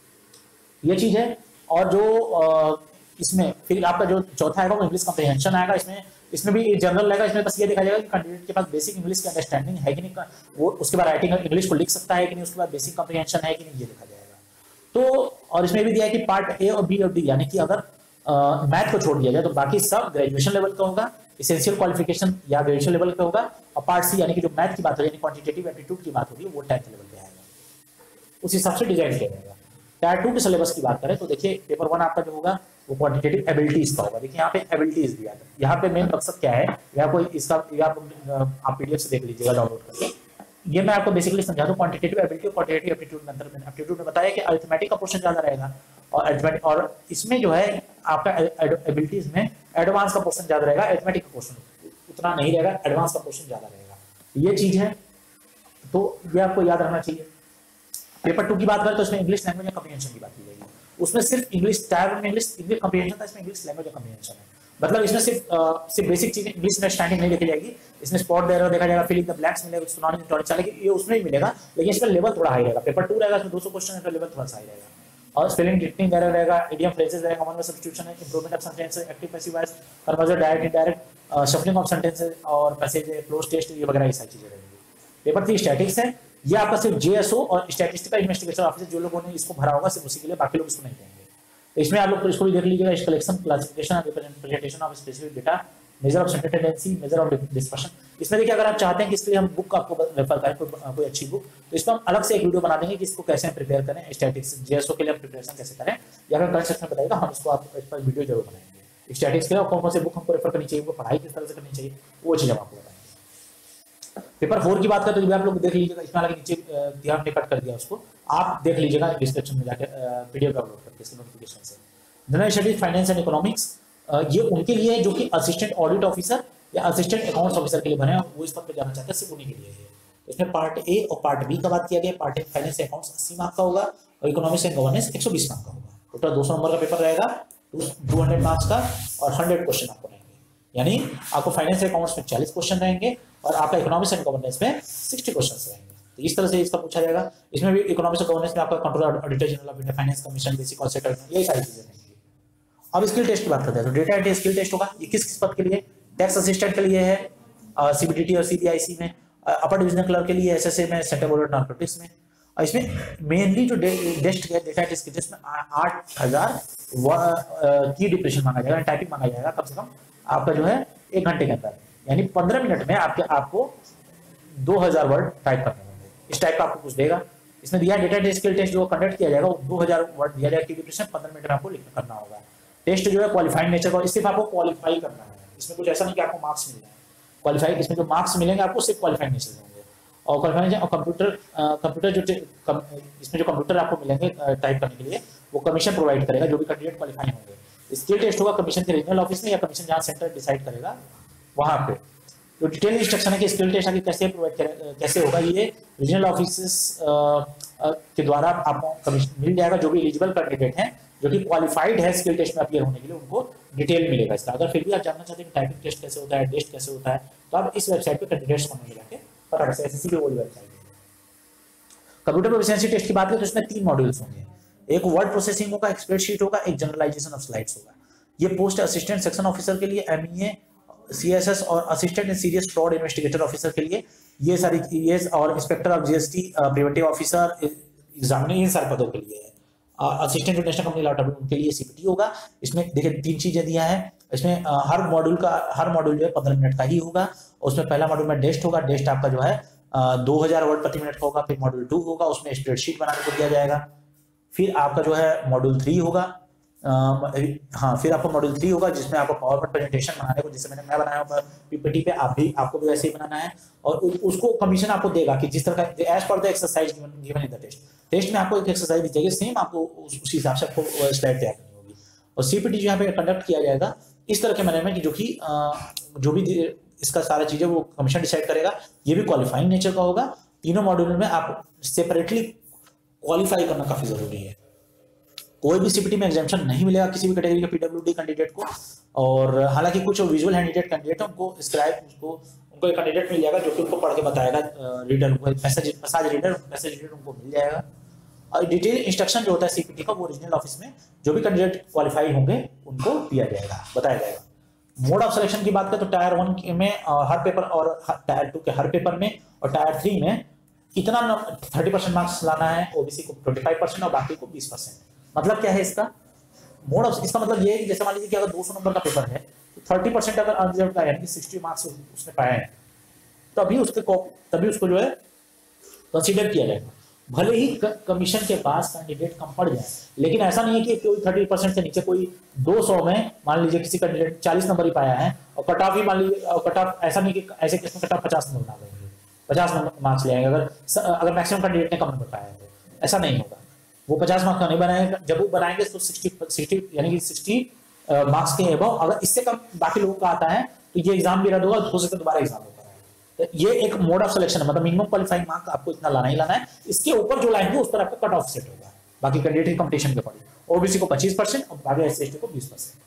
ये चीज है। और जो इसमें फिर आपका जो चौथा आएगा वो इंग्लिश कॉम्प्रिहेंशन आएगा। इसमें इसमें भी जनरल रहेगा, इसमें बस ये देखा जाएगा कि कैंडिडेट के पास बेसिक इंग्लिश की अंडरस्टैंडिंग है कि नहीं, वो उसके बाद राइटिंग इंग्लिश को लिख सकता है कि नहीं, उसके बाद बेसिक कॉम्प्रिहेंशन है कि नहीं, ये देखा जाएगा। तो और इसमें भी दिया है कि पार्ट ए और बी और डी, यानी कि अगर मैथ को छोड़ दिया जाए तो बाकी सब ग्रेजुएशन लेवल का होगा, एसेंशियल क्वालिफिकेशन या ग्रेजुएशन लेवल का होगा। और पार्ट सी यानी कि जो मैथ की बात हो रही है, क्वांटिटेटिव एप्टीट्यूड की बात हो रही है, वो टेंथ लेवल पे आएगा, उस हिसाब से डिजाइन किया जाएगा। टायर टू के सिलेबस की बात करें तो देखिए पेपर वन आपका जो होगा वो क्वांटिटेटिव एबिलिटीज का होगा। देखिए यहाँ पे एबिलिटीज दिया है, यहाँ पे मेन मकसद क्या है, या कोई इसका या आप पीडीएफ से देख लीजिएगा डाउनलोड करके। ये मैं आपको बेसिकली समझा दूं, क्वांटिटेटिव एबिलिटी और क्वांटिटेटिव एप्टीट्यूड में अंतर। मैंने एप्टीट्यूड में बताया कि अरिथमेटिक का पोर्शन ज्यादा रहेगा, और अरिथमेटिक और इसमें जो है आपका एबिलिटीज में एडवांस का पोर्शन ज्यादा रहेगा, अरिथमेटिक का पोर्शन उतना नहीं रहेगा, एडवांस का पोर्शन ज्यादा रहेगा। ये चीज है, तो ये आपको याद रखना चाहिए। पेपर टू की बात करें तो इसमें इंग्लिश लैंग्वेज या कम्प्रीहेंशन की बात की जाएगी। उसमें सिर्फ इंग्लिश, टायर में इंग्लिश इंग्लिश कम्प्रीहेंशन था, इसमें इंग्लिश लैंग्वेज या कम्प्रीहेंशन है। मतलब इसमें सिर्फ सिर्फ बेसिक चीजें इंग्लिश में स्टैंडिंग नहीं देखी जाएगी, इसमें स्पॉट देयर देखा जाएगा, फिलिंग द ब्लैंक्स मिलेगा, सुनाने टॉनिक चलेगी, ये उसमें ही मिलेगा, लेकिन इसमें लेवल थोड़ा हाई रहेगा। पेपर टू रहेगा, इसमें दो सौ क्वेश्चन है तो लेवल थोड़ा सा हाई रहेगा। और स्पेलिंग डिक्टिंग वगैरह रहेगा, इडियम फ्रेजेस रहेगा, कॉमन सब्स्टिट्यूशन है, improvement of sentences, active passive voice, conversion, direct indirect, shuffling of sentences और पैसेज, क्लोज टेस्ट, ये वगैरह ये सारी चीजें रहेंगी। पेपर थ्री स्टैटिक्स है, ये आपका सिर्फ जेएसओ और स्टैटिस्टिकल इन्वेस्टिगेशन ऑफिसर जो लोगों ने इसको भरा होगा सिर्फ उसी के लिए, बाकी लोग इसको नहीं करेंगे। तो इसमें आप लोग इसको भी देख लीजिएगा, collection, classification and representation of specific data, measure of centre tendency, measure of dispersion. इसमें देखिए अगर आप चाहते हैं कि इसके लिए हम बुक आपको रेफर करें, कोई, कोई अच्छी बुक, तो इसको हम अलग से एक वीडियो बना देंगे कि इसको कैसे प्रिपेयर करें, स्टैटिक्स जेएसओ के लिए प्रिपरेशन कैसे करें, या फिर कमेंट सेक्शन में बताइएगा, हम इसको आप इस पर वीडियो जरूर बनाएंगे। स्टैटिक्स के लिए कौन कौन से बुक हमको रेफर करनी चाहिए, वो पढ़ाई किस तरह से करनी चाहिए, वो चीज हम आपको बताएंगे। पेपर फोर की बात करें तो भी आप लोग देख लीजिएगा, इसमें हालांकि नीचे ध्यान ने कट कर दिया उसको, आप देख लीजिएगा डिस्क्रिप्शन में जाकर पीडीएफ डाउनलोड करके इसके नोटिफिकेशन से। General studies, finance and economics, ये उनके लिए है जो कि असिस्टेंट ऑडिट ऑफिसर या असिस्टेंट अकाउंट्स ऑफिसर के लिए बने हैं, वो इस पद पे जाना चाहते हैं, सिर्फ उन्हीं के लिए है। इसमें पार्ट ए और पार्ट बी का बात किया गया। Part A finance and accounts अस्सी मार्क का होगा और इकोनॉमिक्स एंड गवर्नेंस एक सौ बीस मार्क का होगा। टोटल दो सौ नंबर का पेपर रहेगा, दो सौ मार्क्स का, और सौ क्वेश्चन आपको रहेंगे। यानी आपको फाइनेंस एंड अकाउंट्स में चालीस क्वेश्चन रहेंगे और आपका इकोनॉमिक्स एंड गवर्नेंस में साठ क्वेश्चन रहेंगे। तो इस तरह से इसका पूछा जाएगा। इसमें भी इकोनॉमिक्स और गवर्नेंस में आपका controller, auditor general of India, finance commission, basic और सेटलमेंट, ये सारी चीजें रहेंगी। अब स्किल टेस्ट की बात करते हैं तो डेटा एंट्री स्किल टेस्ट होगा। ये किस किस पद के लिए? टैक्स असिस्टेंट के लिए है, सीबीडीटी और सीबीआईसी में, अपर डिविजनल क्लर्क के लिए, एसएसए में, सेंट्रल बोर्ड ऑफ नारकोटिक्स में। और इसमें मेनली जो टेस्ट है डेटा एंट्री स्किल टेस्ट में आठ हजार की डिप्रेशन मांगा जाएगा, टाइपिंग मांगा जाएगा कम से कम आपका जो है एक घंटे के अंदर, यानी पंद्रह मिनट में आपके आपको दो हजार वर्ड टाइप करने होंगे। इस टाइप का आपको कुछ देगा। इसमें दिया डेटा एंट्री स्किल टेस्ट जो कंडक्ट किया जाएगा वो दो हजार वर्ड दिया जाएगा, की डिप्रेशन पंद्रह मिनट में आपको लिखना करना होगा। टेस्ट जो है क्वालिफाइड नेचर का, सिर्फ आपको क्वालिफाई करना है, इसमें कुछ ऐसा नहीं कि आपको मार्क्स मिल जाए। क्वालिफाइड, इसमें जो मार्क्स मिलेंगे आपको सिर्फ क्वालिफाइड नेचर होंगे। और क्वालिफाइड और कंप्यूटर कंप्यूटर जो कम, इसमें जो कंप्यूटर आपको मिलेंगे टाइप करने के लिए वो कमीशन प्रोवाइड करेगा, जो भी कैंडिडेट क्वालिफाई होंगे। स्किल टेस्ट होगा कमीशन के रीजनल ऑफिस में या कमीशन जहाँ सेंटर डिसाइड करेगा वहां पे। तो डिटेल इंस्ट्रक्शन है कि स्किल टेस्ट आगे कैसे प्रोवाइड कैसे होगा, ये रीजनल ऑफिस के द्वारा आपको कमीशन मिल जाएगा। जो भी एलिजिबल कैंडिडेट हैं जो कि क्वालिफाइड है स्किल टेस्ट में अपीयर होने के लिए, उनको डिटेल मिलेगा इसका। अगर फिर भी आप जानना चाहते हैं कि टाइपिंग टेस्ट कैसे होता है, टेस्ट कैसे होता है, तो आप इस वेबसाइट पे कैंडिडेट्स को मिल जाके पता कर सकते हैं। एसएससी की वही वेबसाइट है। कंप्यूटर प्रोफिशिएंसी टेस्ट की बात करें तो इसमें तीन मॉड्यूल्स होंगे। एक वर्ड प्रोसेसिंग होगा, एक स्प्रेडशीट होगा, एक जनरलाइजेशन ऑफ स्लाइड्स होगा। ये पोस्ट असिस्टेंट सेक्शन ऑफिसर के लिए, एमईए, सीएसएस और assistant in serious fraud investigator officer के लिए, ये सारी ये और inspector of GST, preventive officer, examiner, इन सारे पदों के लिए है। Assistant international company law tribunal उनके लिए सीपीटी होगा। इसमें देखिए तीन चीजें दिया है। इसमें आ, हर मॉड्यूल का हर मॉड्यूल जो है पंद्रह मिनट का ही होगा। उसमें पहला मॉड्यूल में टेस्ट होगा, टेस्ट आपका जो है दो हजार वर्ड प्रति मिनट का होगा। फिर मॉड्यूल टू होगा, उसमें स्प्रेडशीट बनाने को दिया जाएगा। फिर आपका जो है मॉड्यूल थ्री होगा, हाँ, फिर आपको मॉड्यूल थ्री होगा जिसमें आपको पावर पॉइंट प्रेजेंटेशन बनाने को, जैसे मैंने मैं बनाया होगा पीपीटी पे, आप भी आपको भी वैसे ही बनाना है। और उसको कमीशन आपको देगा कि जिस तरह का as per the exercise given in the test, test में आपको एक एक्सरसाइज दी जाएगी, सेम आपको उसी हिसाब से आपको स्लाइड तैयार करनी होगी। और सीपीटी जो यहाँ पे कंडक्ट किया जाएगा इस तरह के मैंने में कि जो कि जो भी इसका सारा चीजें वो कमीशन डिसाइड करेगा। ये भी क्वालिफाइंग नेचर का होगा। तीनों मॉड्यूल में आप सेपरेटली क्वालिफाई करना काफी जरूरी है। कोई भी सीपीटी में एग्जामिशन नहीं मिलेगा किसी भी कैटेगरी के पीडब्ल्यूडी कैंडिडेट को। और हालांकि कुछ विजुअल हैंडिकेप कैंडिडेट है उनको स्क्राइब उनको उनको एक कैंडिडेट मिल जाएगा जो कि उनको पढ़ के बताएगा, रीडर उनको message message reader message reader उनको मिल जाएगा। और डिटेल इंस्ट्रक्शन जो होता है सीपीटी का वो रीजनल ऑफिस में जो भी कैंडिडेट क्वालिफाई होंगे उनको दिया जाएगा, बताया जाएगा। मोड ऑफ सिलेक्शन की बात करें तो टायर वन में हर पेपर और टायर टू के हर पेपर में और टायर थ्री में कितना थर्टी परसेंट मार्क्स लाना है, ओबीसी को ट्वेंटी फाइव परसेंट और बाकी को बीस परसेंट। मतलब क्या है इसका मोड ऑफ, इसका मतलब ये है कि जैसे मान लीजिए कि अगर दो सौ नंबर का पेपर है तो थर्टी परसेंट अगर अनरिजर्व का यानी कि सिक्सटी मार्क्स उसने पाए हैं तभी उसके तभी उसको जो है कंसीडर किया जाएगा। भले ही कमीशन के पास कैंडिडेट कम पड़ जाए, लेकिन ऐसा नहीं है कि कोई थर्टी परसेंट से नीचे कोई दो सौ में मान लीजिए किसी कैंडिडेट चालीस नंबर ही पाया है और कट ऑफ ही मान लीजिए कट ऑफ, ऐसा नहीं कि ऐसे केस में कट ऑफ पचास नंबर बना देंगे, पचास नंबर मार्क्स ले आएंगे अगर अगर मैक्सिमम कैंडिडेट ने कम नंबर पाया है तो ऐसा नहीं होगा। वो पचास मार्क्स का नहीं बनाएंगे, जब वो बनाएंगे तो सिक्सटी सिक्सटी यानी कि सिक्सटी मार्क्स के अबव अगर इससे कम बाकी लोगों का आता है तो ये एग्जाम भी रद्द होगा, हो सकता है दोबारा एग्जाम होगा। तो ये एक मोड ऑफ सिलेक्शन है, मतलब मिनिमम क्वालिफाइंग मार्क आपको इतना लाना ही लाना है, इसके ऊपर जो लाएंगे उस पर आपका कट ऑफ सेट होगा बाकी कैंडिडेट की कंपटीशन के अकॉर्डिंग। ओबीसी को पच्चीस परसेंट और बाकी एससी एसटी को बीस परसेंट।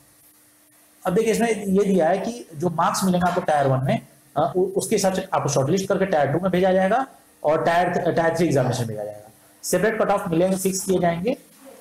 अब देखिए इसमें ये दिया है कि जो मार्क्स मिलेंगे आपको टायर वन में उसके हिसाब से आपको शॉर्टलिस्ट करके टायर टू में भेजा जाएगा और टायर टायर थ्री एग्जामिनेशन भेजा जाएगा। सेपरेट कट ऑफ मिलेंगे, फिक्स किए जाएंगे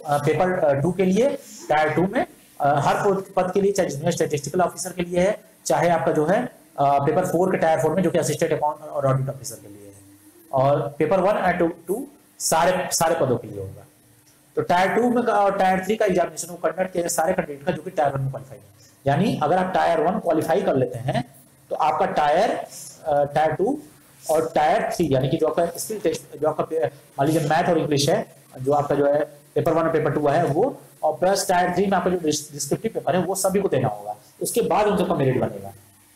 पेपर टू के लिए, टायर टू में हर पद के लिए, चाहे जूनियर स्टैटिस्टिकल ऑफिसर के लिए है, चाहे आपका जो है पेपर फोर के टायर फोर में जो कि असिस्टेंट अकाउंट और ऑडिट ऑफिसर के लिए है, और paper one and two two सारे सारे पदों के लिए होगा। तो टायर टू में और टायर थ्री का एग्जामिनेशन वो कंडक्ट किया सारे कैंडिडेट का जो कि टायर वन में क्वालिफाई है। यानी अगर आप टायर वन क्वालिफाई कर लेते हैं तो आपका टायर टायर टू और टायर थ्री यानी कि जो आपका स्किल टेस्ट जो आपका मान लीजिए मैथ और इंग्लिश है जो आपका जो है पेपर वन और पेपर टू है वो, और प्लस टायर थ्री में आपका जो डिस्क्रिप्टिव पेपर है वो सभी को देना होगा, उसके बाद उन सबका मेरिट बनेगा।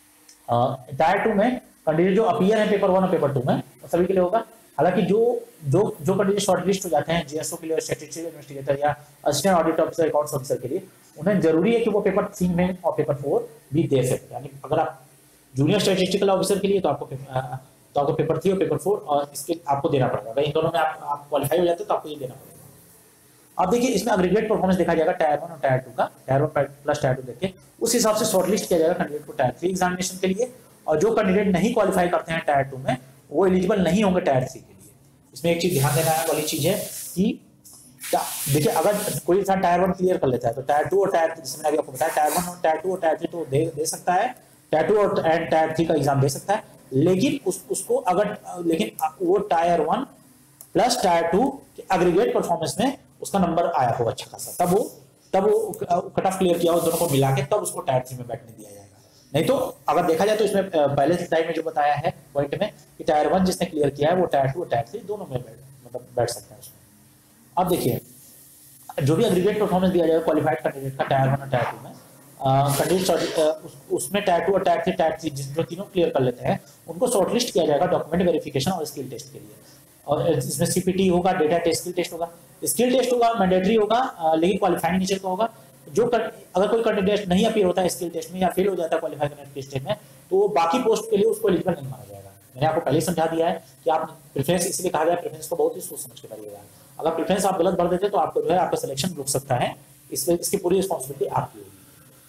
टायर टू में कैंडिडेट जो अपीयर है पेपर वन और पेपर टू में सभी के लिए होगा। हालांकि जो जो जो कैंडिडेट शॉर्टलिस्ट हो जाते हैं जीएसओ के लिए, स्टैटिस्टिकल इन्वेस्टिगेटर या assistant audit officer accounts officer के लिए, उन्हें जरूरी है कि वो पेपर थ्री में और पेपर फोर भी दे सकते। यानी अगर आप जूनियर स्टैटिस्टिकल ऑफिसर के लिए तो आपको तो आपको पेपर थ्री और पेपर फोर और इसके आपको देना पड़ेगा। अगर इन दोनों में आप, आप क्वालिफाई हो जाते तो आपको ये देना पड़ेगा। अब देखिए इसमें एग्रीगेट परफॉर्मेंस देखा जाएगा टायर वन और टायर टू का, tier one plus tier two देखिए उस हिसाब से शॉर्टलिस्ट किया जाएगा कैंडिडेट को टायर थ्री एग्जामिनेशन के लिए। और जो कैंडिडेट नहीं क्वालिफाई करते हैं टायर टू में वो एलिजिबल नहीं होंगे टायर थ्री के लिए। इसमें एक चीज ध्यान देना वाली चीज है कि देखिए अगर कोई इंसान टायर वन क्लियर कर लेता है तो टायर टू और टायर जैसे मैंने आपको बताया टायर वन और टायर टू और टायर थ्री तो दे, दे सकता है, टायर टू और टायर थ्री का एग्जाम दे सकता है, लेकिन उस, उसको अगर लेकिन वो tier one plus tier two के एग्रीगेट परफॉर्मेंस में उसका नंबर आया हो अच्छा खासा, तब वो तब वो कट ऑफ क्लियर किया हो दोनों को मिला के तब उसको टायर थ्री में बैठने दिया जाएगा। नहीं तो अगर देखा जाए तो इसमें पहले स्लाइड में जो बताया है पॉइंट में कि टायर वन जिसने क्लियर किया है वो टायर टू और टायर थ्री दोनों में मतलब बैठ सकते हैं उसमें। अब देखिए जो भी एग्रीगेट परफॉर्मेंस दिया जाएगा क्वालिफाइड कैंडिडेट का टायर वन और टायर टू में कैंडिडेट उसमें टायर टू और टायर थ्री टायर थ्री जो तीनों क्लियर कर लेते हैं उनको शॉर्टलिस्ट किया जाएगा डॉक्यूमेंट वेरिफिकेशन और स्किल टेस्ट के लिए। और इसमें सीपीटी होगा, डेटा टेस्ट, स्किल टेस्ट होगा। स्किल टेस्ट होगा मैंडेटरी होगा लेकिन क्वालिफाइंग नेचर का होगा। जो कर, अगर कोई कैंडिडेट नहीं अपीयर होता है स्किल टेस्ट में या फेल हो जाता है क्वालिफाई करने टेस्ट में तो वो बाकी पोस्ट के लिए उसको एलिजिबल नहीं माना जाएगा। मैंने आपको पहले समझा दिया है कि आप प्रेफरेंस इसलिए कहा गया प्रेफरेंस को बहुत ही सोच समझ के करिएगा। अगर प्रेफरेंस आप गलत भर देते तो आपको जो है आपका सिलेक्शन रुक सकता है, इसलिए इसकी पूरी रिस्पॉन्सिबिलिटी आपकी होगी।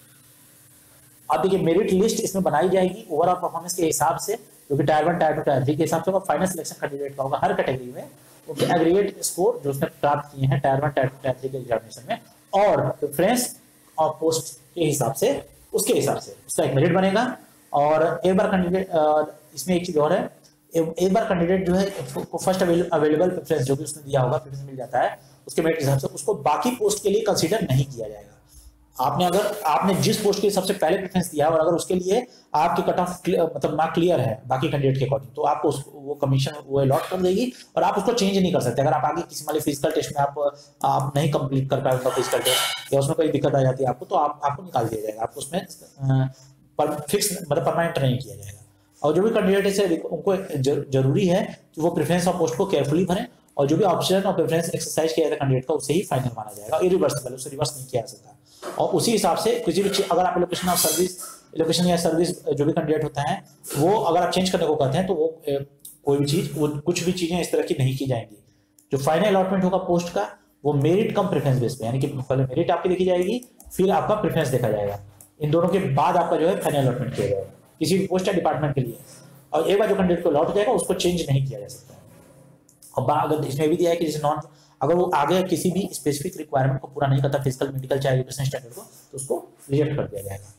अब देखिए मेरिट लिस्ट इसमें बनाई जाएगी ओवरऑल परफॉर्मेंस के हिसाब से जो कि tier one tier two tier three के हिसाब से होगा। फाइनल सिलेक्शन कैंडिडेट का होगा हर कैटेगरी में उनके एग्रीगेट स्कोर जो उसने प्राप्त किए हैं tier one tier two tier three के एग्जामिनेशन में और प्रेफरेंस और पोस्ट के हिसाब से उसके हिसाब से उसका एक मेरिट बनेगा। और एक बार कैंडिडेट इसमें एक चीज और है, एक बार कैंडिडेट जो है फर्स्ट अवेलेबल प्रेफरेंस जो भी उसने दिया होगा प्रेफरेंस मिल जाता है उसके मेरिट के हिसाब से उसको बाकी पोस्ट के लिए कंसीडर नहीं किया जाएगा। आपने अगर आपने जिस पोस्ट के लिए सबसे पहले प्रेफरेंस दिया है और अगर उसके लिए आपके कट ऑफ मतलब मार्क क्लियर है बाकी कैंडिडेट के अकॉर्डिंग, तो आपको उसको वो कमीशन वो अलॉट कर देगी और आप उसको चेंज नहीं कर सकते। अगर आप आगे किसी वाले फिजिकल टेस्ट में आप आप नहीं कंप्लीट कर पाए उनका फिजिकल टेस्ट या उसमें कोई दिक्कत आ जाती है आपको, तो आप आपको निकाल दिया जाएगा, आपको उसमें पर फिक्स मतलब परमानेंट नहीं किया जाएगा। और जो भी कैंडिडेट है उनको जरूरी है कि वो प्रेफरेंस ऑफ पोस्ट को केयरफुली भरें और जो भी ऑप्शन और प्रेफरेंस एक्सरसाइज किया जाता है कैंडिडेट का उसे ही फाइनल माना जाएगा, इरिवर्सिबल, उसे रिवर्स नहीं किया जा सकता। और उसी हिसाब से किसी भी अगर आप एलोकेशन ऑफ सर्विस एलोकेशन या सर्विस जो भी कैंडिडेट होता है वो अगर आप चेंज करने को कहते हैं तो वो कोई भी चीज वो कुछ भी चीजें इस तरह की नहीं की जाएंगी। जो फाइनल अलॉटमेंट होगा पोस्ट का वो मेरिट कम प्रेफरेंस बेस पे, यानी कि पहले मेरिट आपकी देखी जाएगी फिर आपका प्रेफरेंस देखा जाएगा, इन दोनों के बाद आपका जो है फाइनल अलॉटमेंट किया जाएगा किसी भी पोस्ट या डिपार्टमेंट के लिए। और एक बार जो कैंडिडेट को अलॉट हो जाएगा उसको चेंज नहीं किया जा सकता। और अगर इसमें भी दिया है कि जैसे नॉन अगर वो आगे किसी भी स्पेसिफिक रिक्वायरमेंट को पूरा नहीं करता फिजिकल मेडिकल चाहे एजुकेशन स्टैंडर्ड को, तो उसको रिजेक्ट कर दिया जाएगा।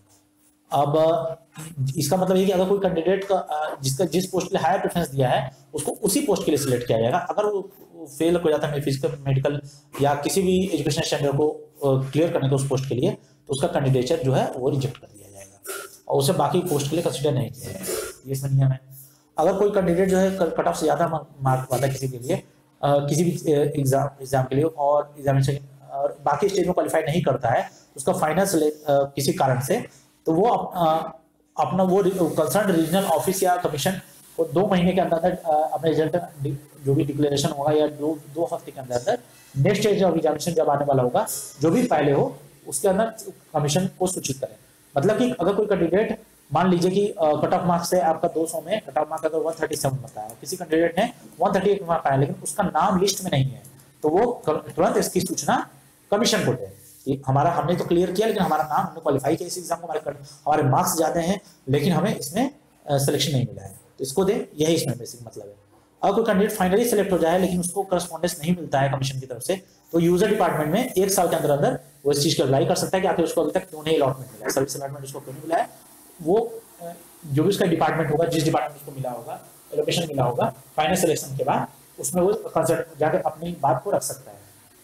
अब इसका मतलब ये कि अगर कोई कैंडिडेट का जिसका जिस पोस्ट के लिए हायर प्रेफरेंस दिया है उसको उसी पोस्ट के लिए सिलेक्ट किया जाएगा। अगर वो फेल हो जाता है फिजिकल मेडिकल या किसी भी एजुकेशन स्टैंडर्ड को क्लियर करने के उस पोस्ट के लिए, तो उसका कैंडिडेचर जो है वो रिजेक्ट कर दिया जाएगा और उसे बाकी पोस्ट के लिए कंसिडर नहीं किया जाएगा। ये इसमें नियम है। अगर कोई कैंडिडेट जो है कट ऑफ से ज्यादा मार्क पाता है किसी के लिए Uh, किसी भी एग्जाम एग्जाम के लिए और एग्जामिनेशन और बाकी स्टेज में क्वालिफाई नहीं करता है उसका फाइनल uh, किसी कारण से, तो वो uh, अपना वो कंसर्न रीजनल ऑफिस या कमीशन को दो महीने के अंदर uh, अपने रिजल्ट जो भी डिक्लेरेशन होगा या दो दो हफ्ते के अंदर अंदर नेक्स्ट स्टेज ऑफ एग्जामिनेशन जब आने वाला होगा जो भी पहले हो उसके अंदर कमीशन को सूचित करें। मतलब कि अगर कोई कैंडिडेट मान लीजिए कि कट ऑफ मार्क्स से आपका दो सौ में कट ऑफ मार्क अगर एक सौ सैंतीस मार्क आया, किसी कैंडिडेट ने एक सौ अड़तीस मार्क आया लेकिन उसका नाम लिस्ट में नहीं है, तो वो तुरंत इसकी सूचना कमीशन को दे कि हमारा हमने तो क्लियर किया लेकिन हमारा नाम हमने क्वालिफाई किया इस एग्जाम को, हमारे हमारे मार्क्स ज्यादा हैं लेकिन हमें इसमें सिलेक्शन नहीं मिला है, तो इसको दे। यही इसमें बेसिक मतलब है। अगर कोई कैंडिडेट फाइनली सिलेक्ट हो जाए लेकिन उसको करस्पॉन्डेंस नहीं मिलता है कमीशन की तरफ से, तो यूजर डिपार्टमेंट में एक साल के अंदर अंदर वो इस चीज को अप्लाई कर सकता है कि आखिर उसको अभी तक क्यों नहीं अलॉटमेंट मिला है, सर्विस अलॉटमेंट उसको क्यों नहीं मिला है। वो जो भी उसका डिपार्टमेंट होगा जिस डिपार्टमेंट उसको मिला होगा एलोकेशन मिला होगा फाइनल सिलेक्शन के बाद उसमें वो कंसल्ट जाकर अपनी बात को रख सकता है।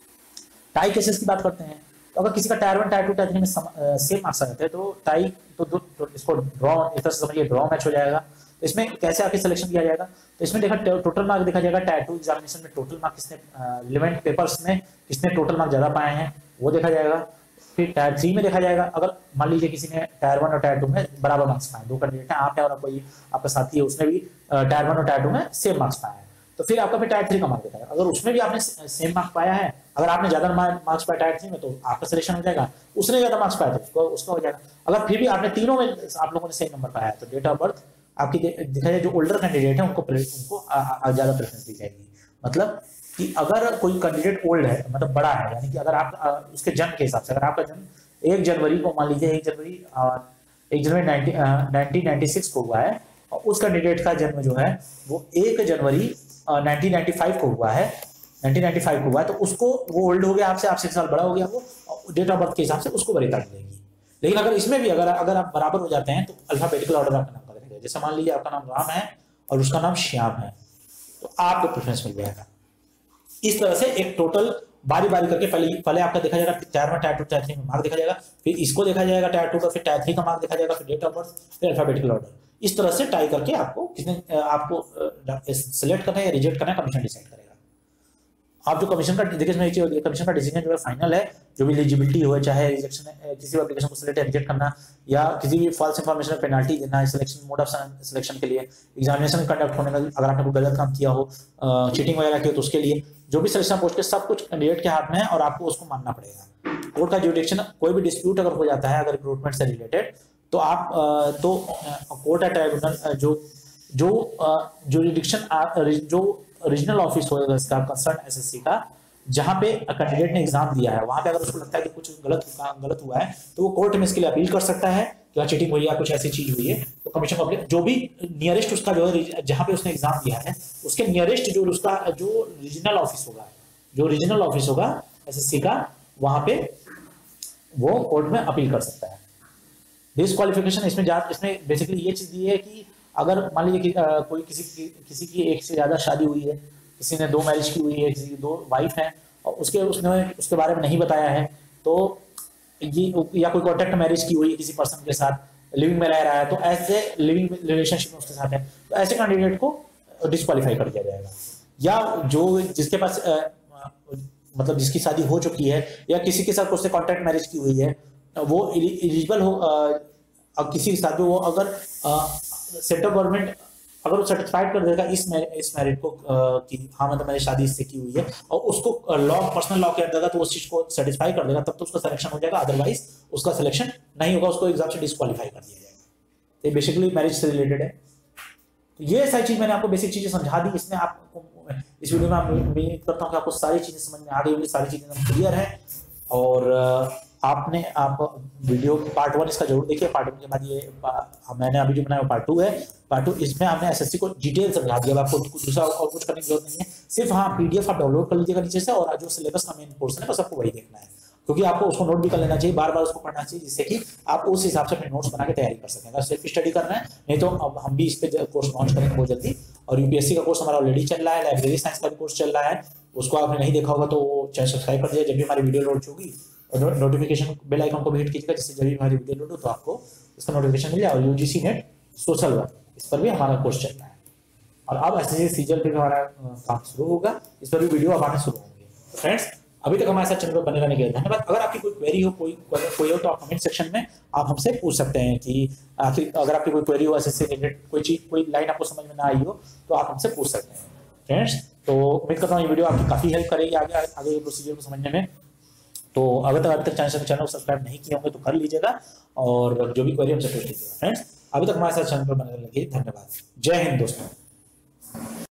टाई केसेस की बात करते हैं तो अगर किसी का tier one tier two tier three में सेम मार्क्स आ जाते हैं तो टाई तो, तो, तो इसको ड्रॉ एक तरह से समझिए ड्रॉ मैच हो जाएगा। तो इसमें कैसे आके सिलेक्शन किया जाएगा, तो इसमें देखा टोटल मार्क देखा जाएगा, टायर टू एग्जामिनेशन में टोटल मार्क किसने रिलेवेंट पेपर्स में किसने टोटल मार्क ज्यादा पाए हैं वो देखा जाएगा। फिर टायर थ्री में देखा जाएगा अगर मान लीजिए किसी ने टायर वन और टायर टू में बराबर मार्क्स पाए, दो कैंडिडेट हैं आप है और कोई आपका साथी है उसने भी टायर वन और टायर टू में सेम मार्क्स पाए हैं, तो फिर आपका फिर टायर थ्री का मार्क देखा जाएगा। अगर उसमें भी आपने सेम मार्क्स पाया है, अगर आपने ज्यादा मार्क्स पाया टायर थ्री में तो आपका सिलेक्शन हो जाएगा, उसने ज्यादा मार्क्स पाया तो उसको उसका हो जाएगा। अगर फिर भी आपने तीनों में आप लोगों ने सेम नंबर पाया है तो डेट ऑफ बर्थ आपकी देखा जाए जो ओल्डर कैंडिडेट है उनको उनको ज्यादा प्रेफरेंस दी जाएगी। मतलब कि अगर कोई कैंडिडेट ओल्ड है मतलब बड़ा है, यानी कि अगर आप उसके जन्म के हिसाब से अगर आपका जन्म एक जनवरी को मान लीजिए एक जनवरी एक जनवरी नाइनटीन नाइनटी सिक्स को हुआ है और उस कैंडिडेट का जन्म जो है वो एक जनवरी नाइनटीन नाइनटी फाइव को हुआ है नाइनटीन नाइनटी फाइव को हुआ है, तो उसको वो ओल्ड हो गया आपसे आपसे एक साल बड़ा हो गया वो डेट ऑफ बर्थ के हिसाब से उसको वरीयता मिलेगी। लेकिन अगर इसमें भी अगर अगर आप बराबर हो जाते हैं तो अल्फाबेटिकल ऑर्डर आपका नाम का रहेगा। जैसे मान लीजिए आपका नाम राम है और उसका नाम श्याम है तो आपको प्रेफरेंस मिल जाएगा। इस तरह से एक टोटल बारी बारी करके पहले पहले आपका देखा जाएगा tier one tier two tier three में मार्क देखा जाएगा, फिर इसको देखा जाएगा टायर टू का, फिर टायर थ्री का मार्क देखा जाएगा, फिर डेट ऑफ बर्थ, फिर अल्फाबेटिकल ऑर्डर। इस तरह से टाई करके आपको किसने आपको सिलेक्ट करना है या रिजेक्ट करना है कमीशन डिसाइड करेगा। आप जो कमीशन का देखिए कमीशन का डिसीजन जो है फाइनल है, जो भी एलिजिबिलिटी हो चाहे रिजेक्शन किसी एप्लीकेशन को सिलेक्ट रिजेक्ट करना या किसी भी फॉल्स इंफॉर्मेशन में पेनल्टी देना, सिलेक्शन मोड ऑफ सिलेक्शन के लिए, एग्जामिनेशन कंडक्ट होने का अगर आपने कोई गलत काम किया हो चीटिंग वगैरह की तो उसके लिए, जो भी सिलेक्शन पोस्ट के सब कुछ कैंडिडेट के हाथ में है और आपको उसको मानना पड़ेगा। कोर्ट का जुडिक्शन कोई भी डिस्प्यूट अगर हो जाता है अगर रिक्रूटमेंट से रिलेटेड तो आप तो कोर्ट या ट्राइब्यूनल जो जो जुडिक्शन जो रीजनल ऑफिस होगा इसका कंसर्न एसएससी का जहां पे कैंडिडेट ने एग्जाम दिया है वहां पे अगर उसको लगता है कि कुछ गलत गलत हुआ है तो वो कोर्ट में इसके लिए अपील कर सकता है कि चीटिंग हुई है कुछ ऐसी चीज हुई है, तो कमीशन पब्लिक जो भी नियरेस्ट उसका जो है जहां पे उसने एग्जाम दिया है उसके नियरेस्ट जो उसका जो रीजनल ऑफिस होगा जो रीजनल ऑफिस होगा एसएससी का वहां पे वो कोर्ट में अपील कर सकता है। डिस्क्वालिफिकेशन इसमें इसमें बेसिकली ये चीज दी है कि अगर मान लीजिए कि आ, कोई किसी की किसी की एक से ज्यादा शादी हुई है, किसी ने दो मैरिज की हुई है, किसी की दो वाइफ है और उसके उसने उसके बारे में नहीं बताया है, तो ये या कोई कॉन्ट्रैक्ट मैरिज की हुई है किसी पर्सन के साथ, लिविंग में रह रहा है, तो ऐसे लिविंग रिलेशनशिप में उसके साथ है, तो ऐसे कैंडिडेट को डिस्क्वालीफाई कर दिया जाएगा। या जो जिसके पास आ, मतलब जिसकी शादी हो चुकी है या किसी के साथ उससे कॉन्ट्रैक्ट मैरिज की हुई है, वो एलिजिबल हो, अब किसी के साथ भी वो अगर सेंट्रल गवर्नमेंट अगर वो सर्टिफाइड कर देगा इस इस मैरिट को कि हाँ मतलब मैंने शादी इससे की हुई है, और उसको लॉ पर्सनल लॉ के अंतर्गत तो उस चीज को सर्टिफाई कर देगा, तब तो उसका सिलेक्शन हो जाएगा, अदरवाइज उसका सिलेक्शन नहीं होगा, उसको एग्जाम से डिस्क्वालीफाई कर दिया जाएगा। ये बेसिकली मैरिज से रिलेटेड है। तो ये सारी चीज मैंने आपको बेसिक चीजें समझा दी। इसमें आपको इस वीडियो में उम्मीद करता हूँ कि आपको सारी चीजें समझ में आ गई होंगी, सारी चीजें क्लियर है। और आपने आप वीडियो पार्ट वन इसका जरूर देखिए, पार्ट वन के बाद ये मैंने अभी जो बनाया पार्ट टू है। पार्ट टू इसमें आपने एसएससी को डिटेल समझा दिया, आपको दूसरा और कुछ करने की जरूरत नहीं है, सिर्फ हाँ पीडीएफ आप डाउनलोड कर लीजिएगा नीचे से, और जो सिलेबस का मेन पोर्शन है बस आपको वही देखना है, क्योंकि आपको उसको नोट भी कर लेना चाहिए, बार बार उसको पढ़ना चाहिए, जिससे कि आप उस हिसाब से अपने नोट्स बना के तैयारी कर सकें। अगर सेल्फ स्टडी करना है, नहीं तो अब हम भी इस पे कोर्स लॉन्च करेंगे बहुत जल्दी। और यूपीएससी का कोर्स हमारा ऑलरेडी चल रहा है, लाइब्रेरी साइंस का भी कोर्स चल रहा है, उसको आपने नहीं देखा होगा तो चैनल सब्सक्राइब कर दीजिए, जब भी हमारी वीडियो लॉन्च होगी और नोटिफिकेशन बेल आइकन को भी हिट कीजिएगा, जिससे जब भी हमारी वीडियो लोड हो तो आपको इसका नोटिफिकेशन मिल जाए। और यूजीसी नेट सोशल वर्क, इस पर भी हमारा कोर्स चल रहा है, और अब एसएससी सीजीएल पे हमारा काम शुरू होगा, इस पर भी वीडियो अब आने शुरू होंगे। तो फ्रेंड्स अभी तक हमारे साथ चैनल पर बने रहने के लिए धन्यवाद। अगर आपकी कोई क्वेरी हो, कोई कोई हो तो आप कमेंट सेक्शन में आप हमसे पूछ सकते हैं कि आखिर अगर आपकी कोई क्वेरी हो एसएससी रिलेटेड, कोई चीज कोई लाइन आपको समझ में ना आई हो तो आप हमसे पूछ सकते हैं फ्रेंड्स। तो उम्मीद करता हूँ ये वीडियो आपकी काफी हेल्प करेगी आगे आगे ये प्रोसीजर को समझने में। तो अगर तक अभी तक चैनल चैनल को सब्सक्राइब नहीं किए होंगे तो कर लीजिएगा, और जो भी क्वेरी हमसे पूछ लीजिएगा फ्रेंड्स। अभी तक हमारे साथ चैनल पर बने रहने के लिए धन्यवाद। जय हिंद दोस्तों।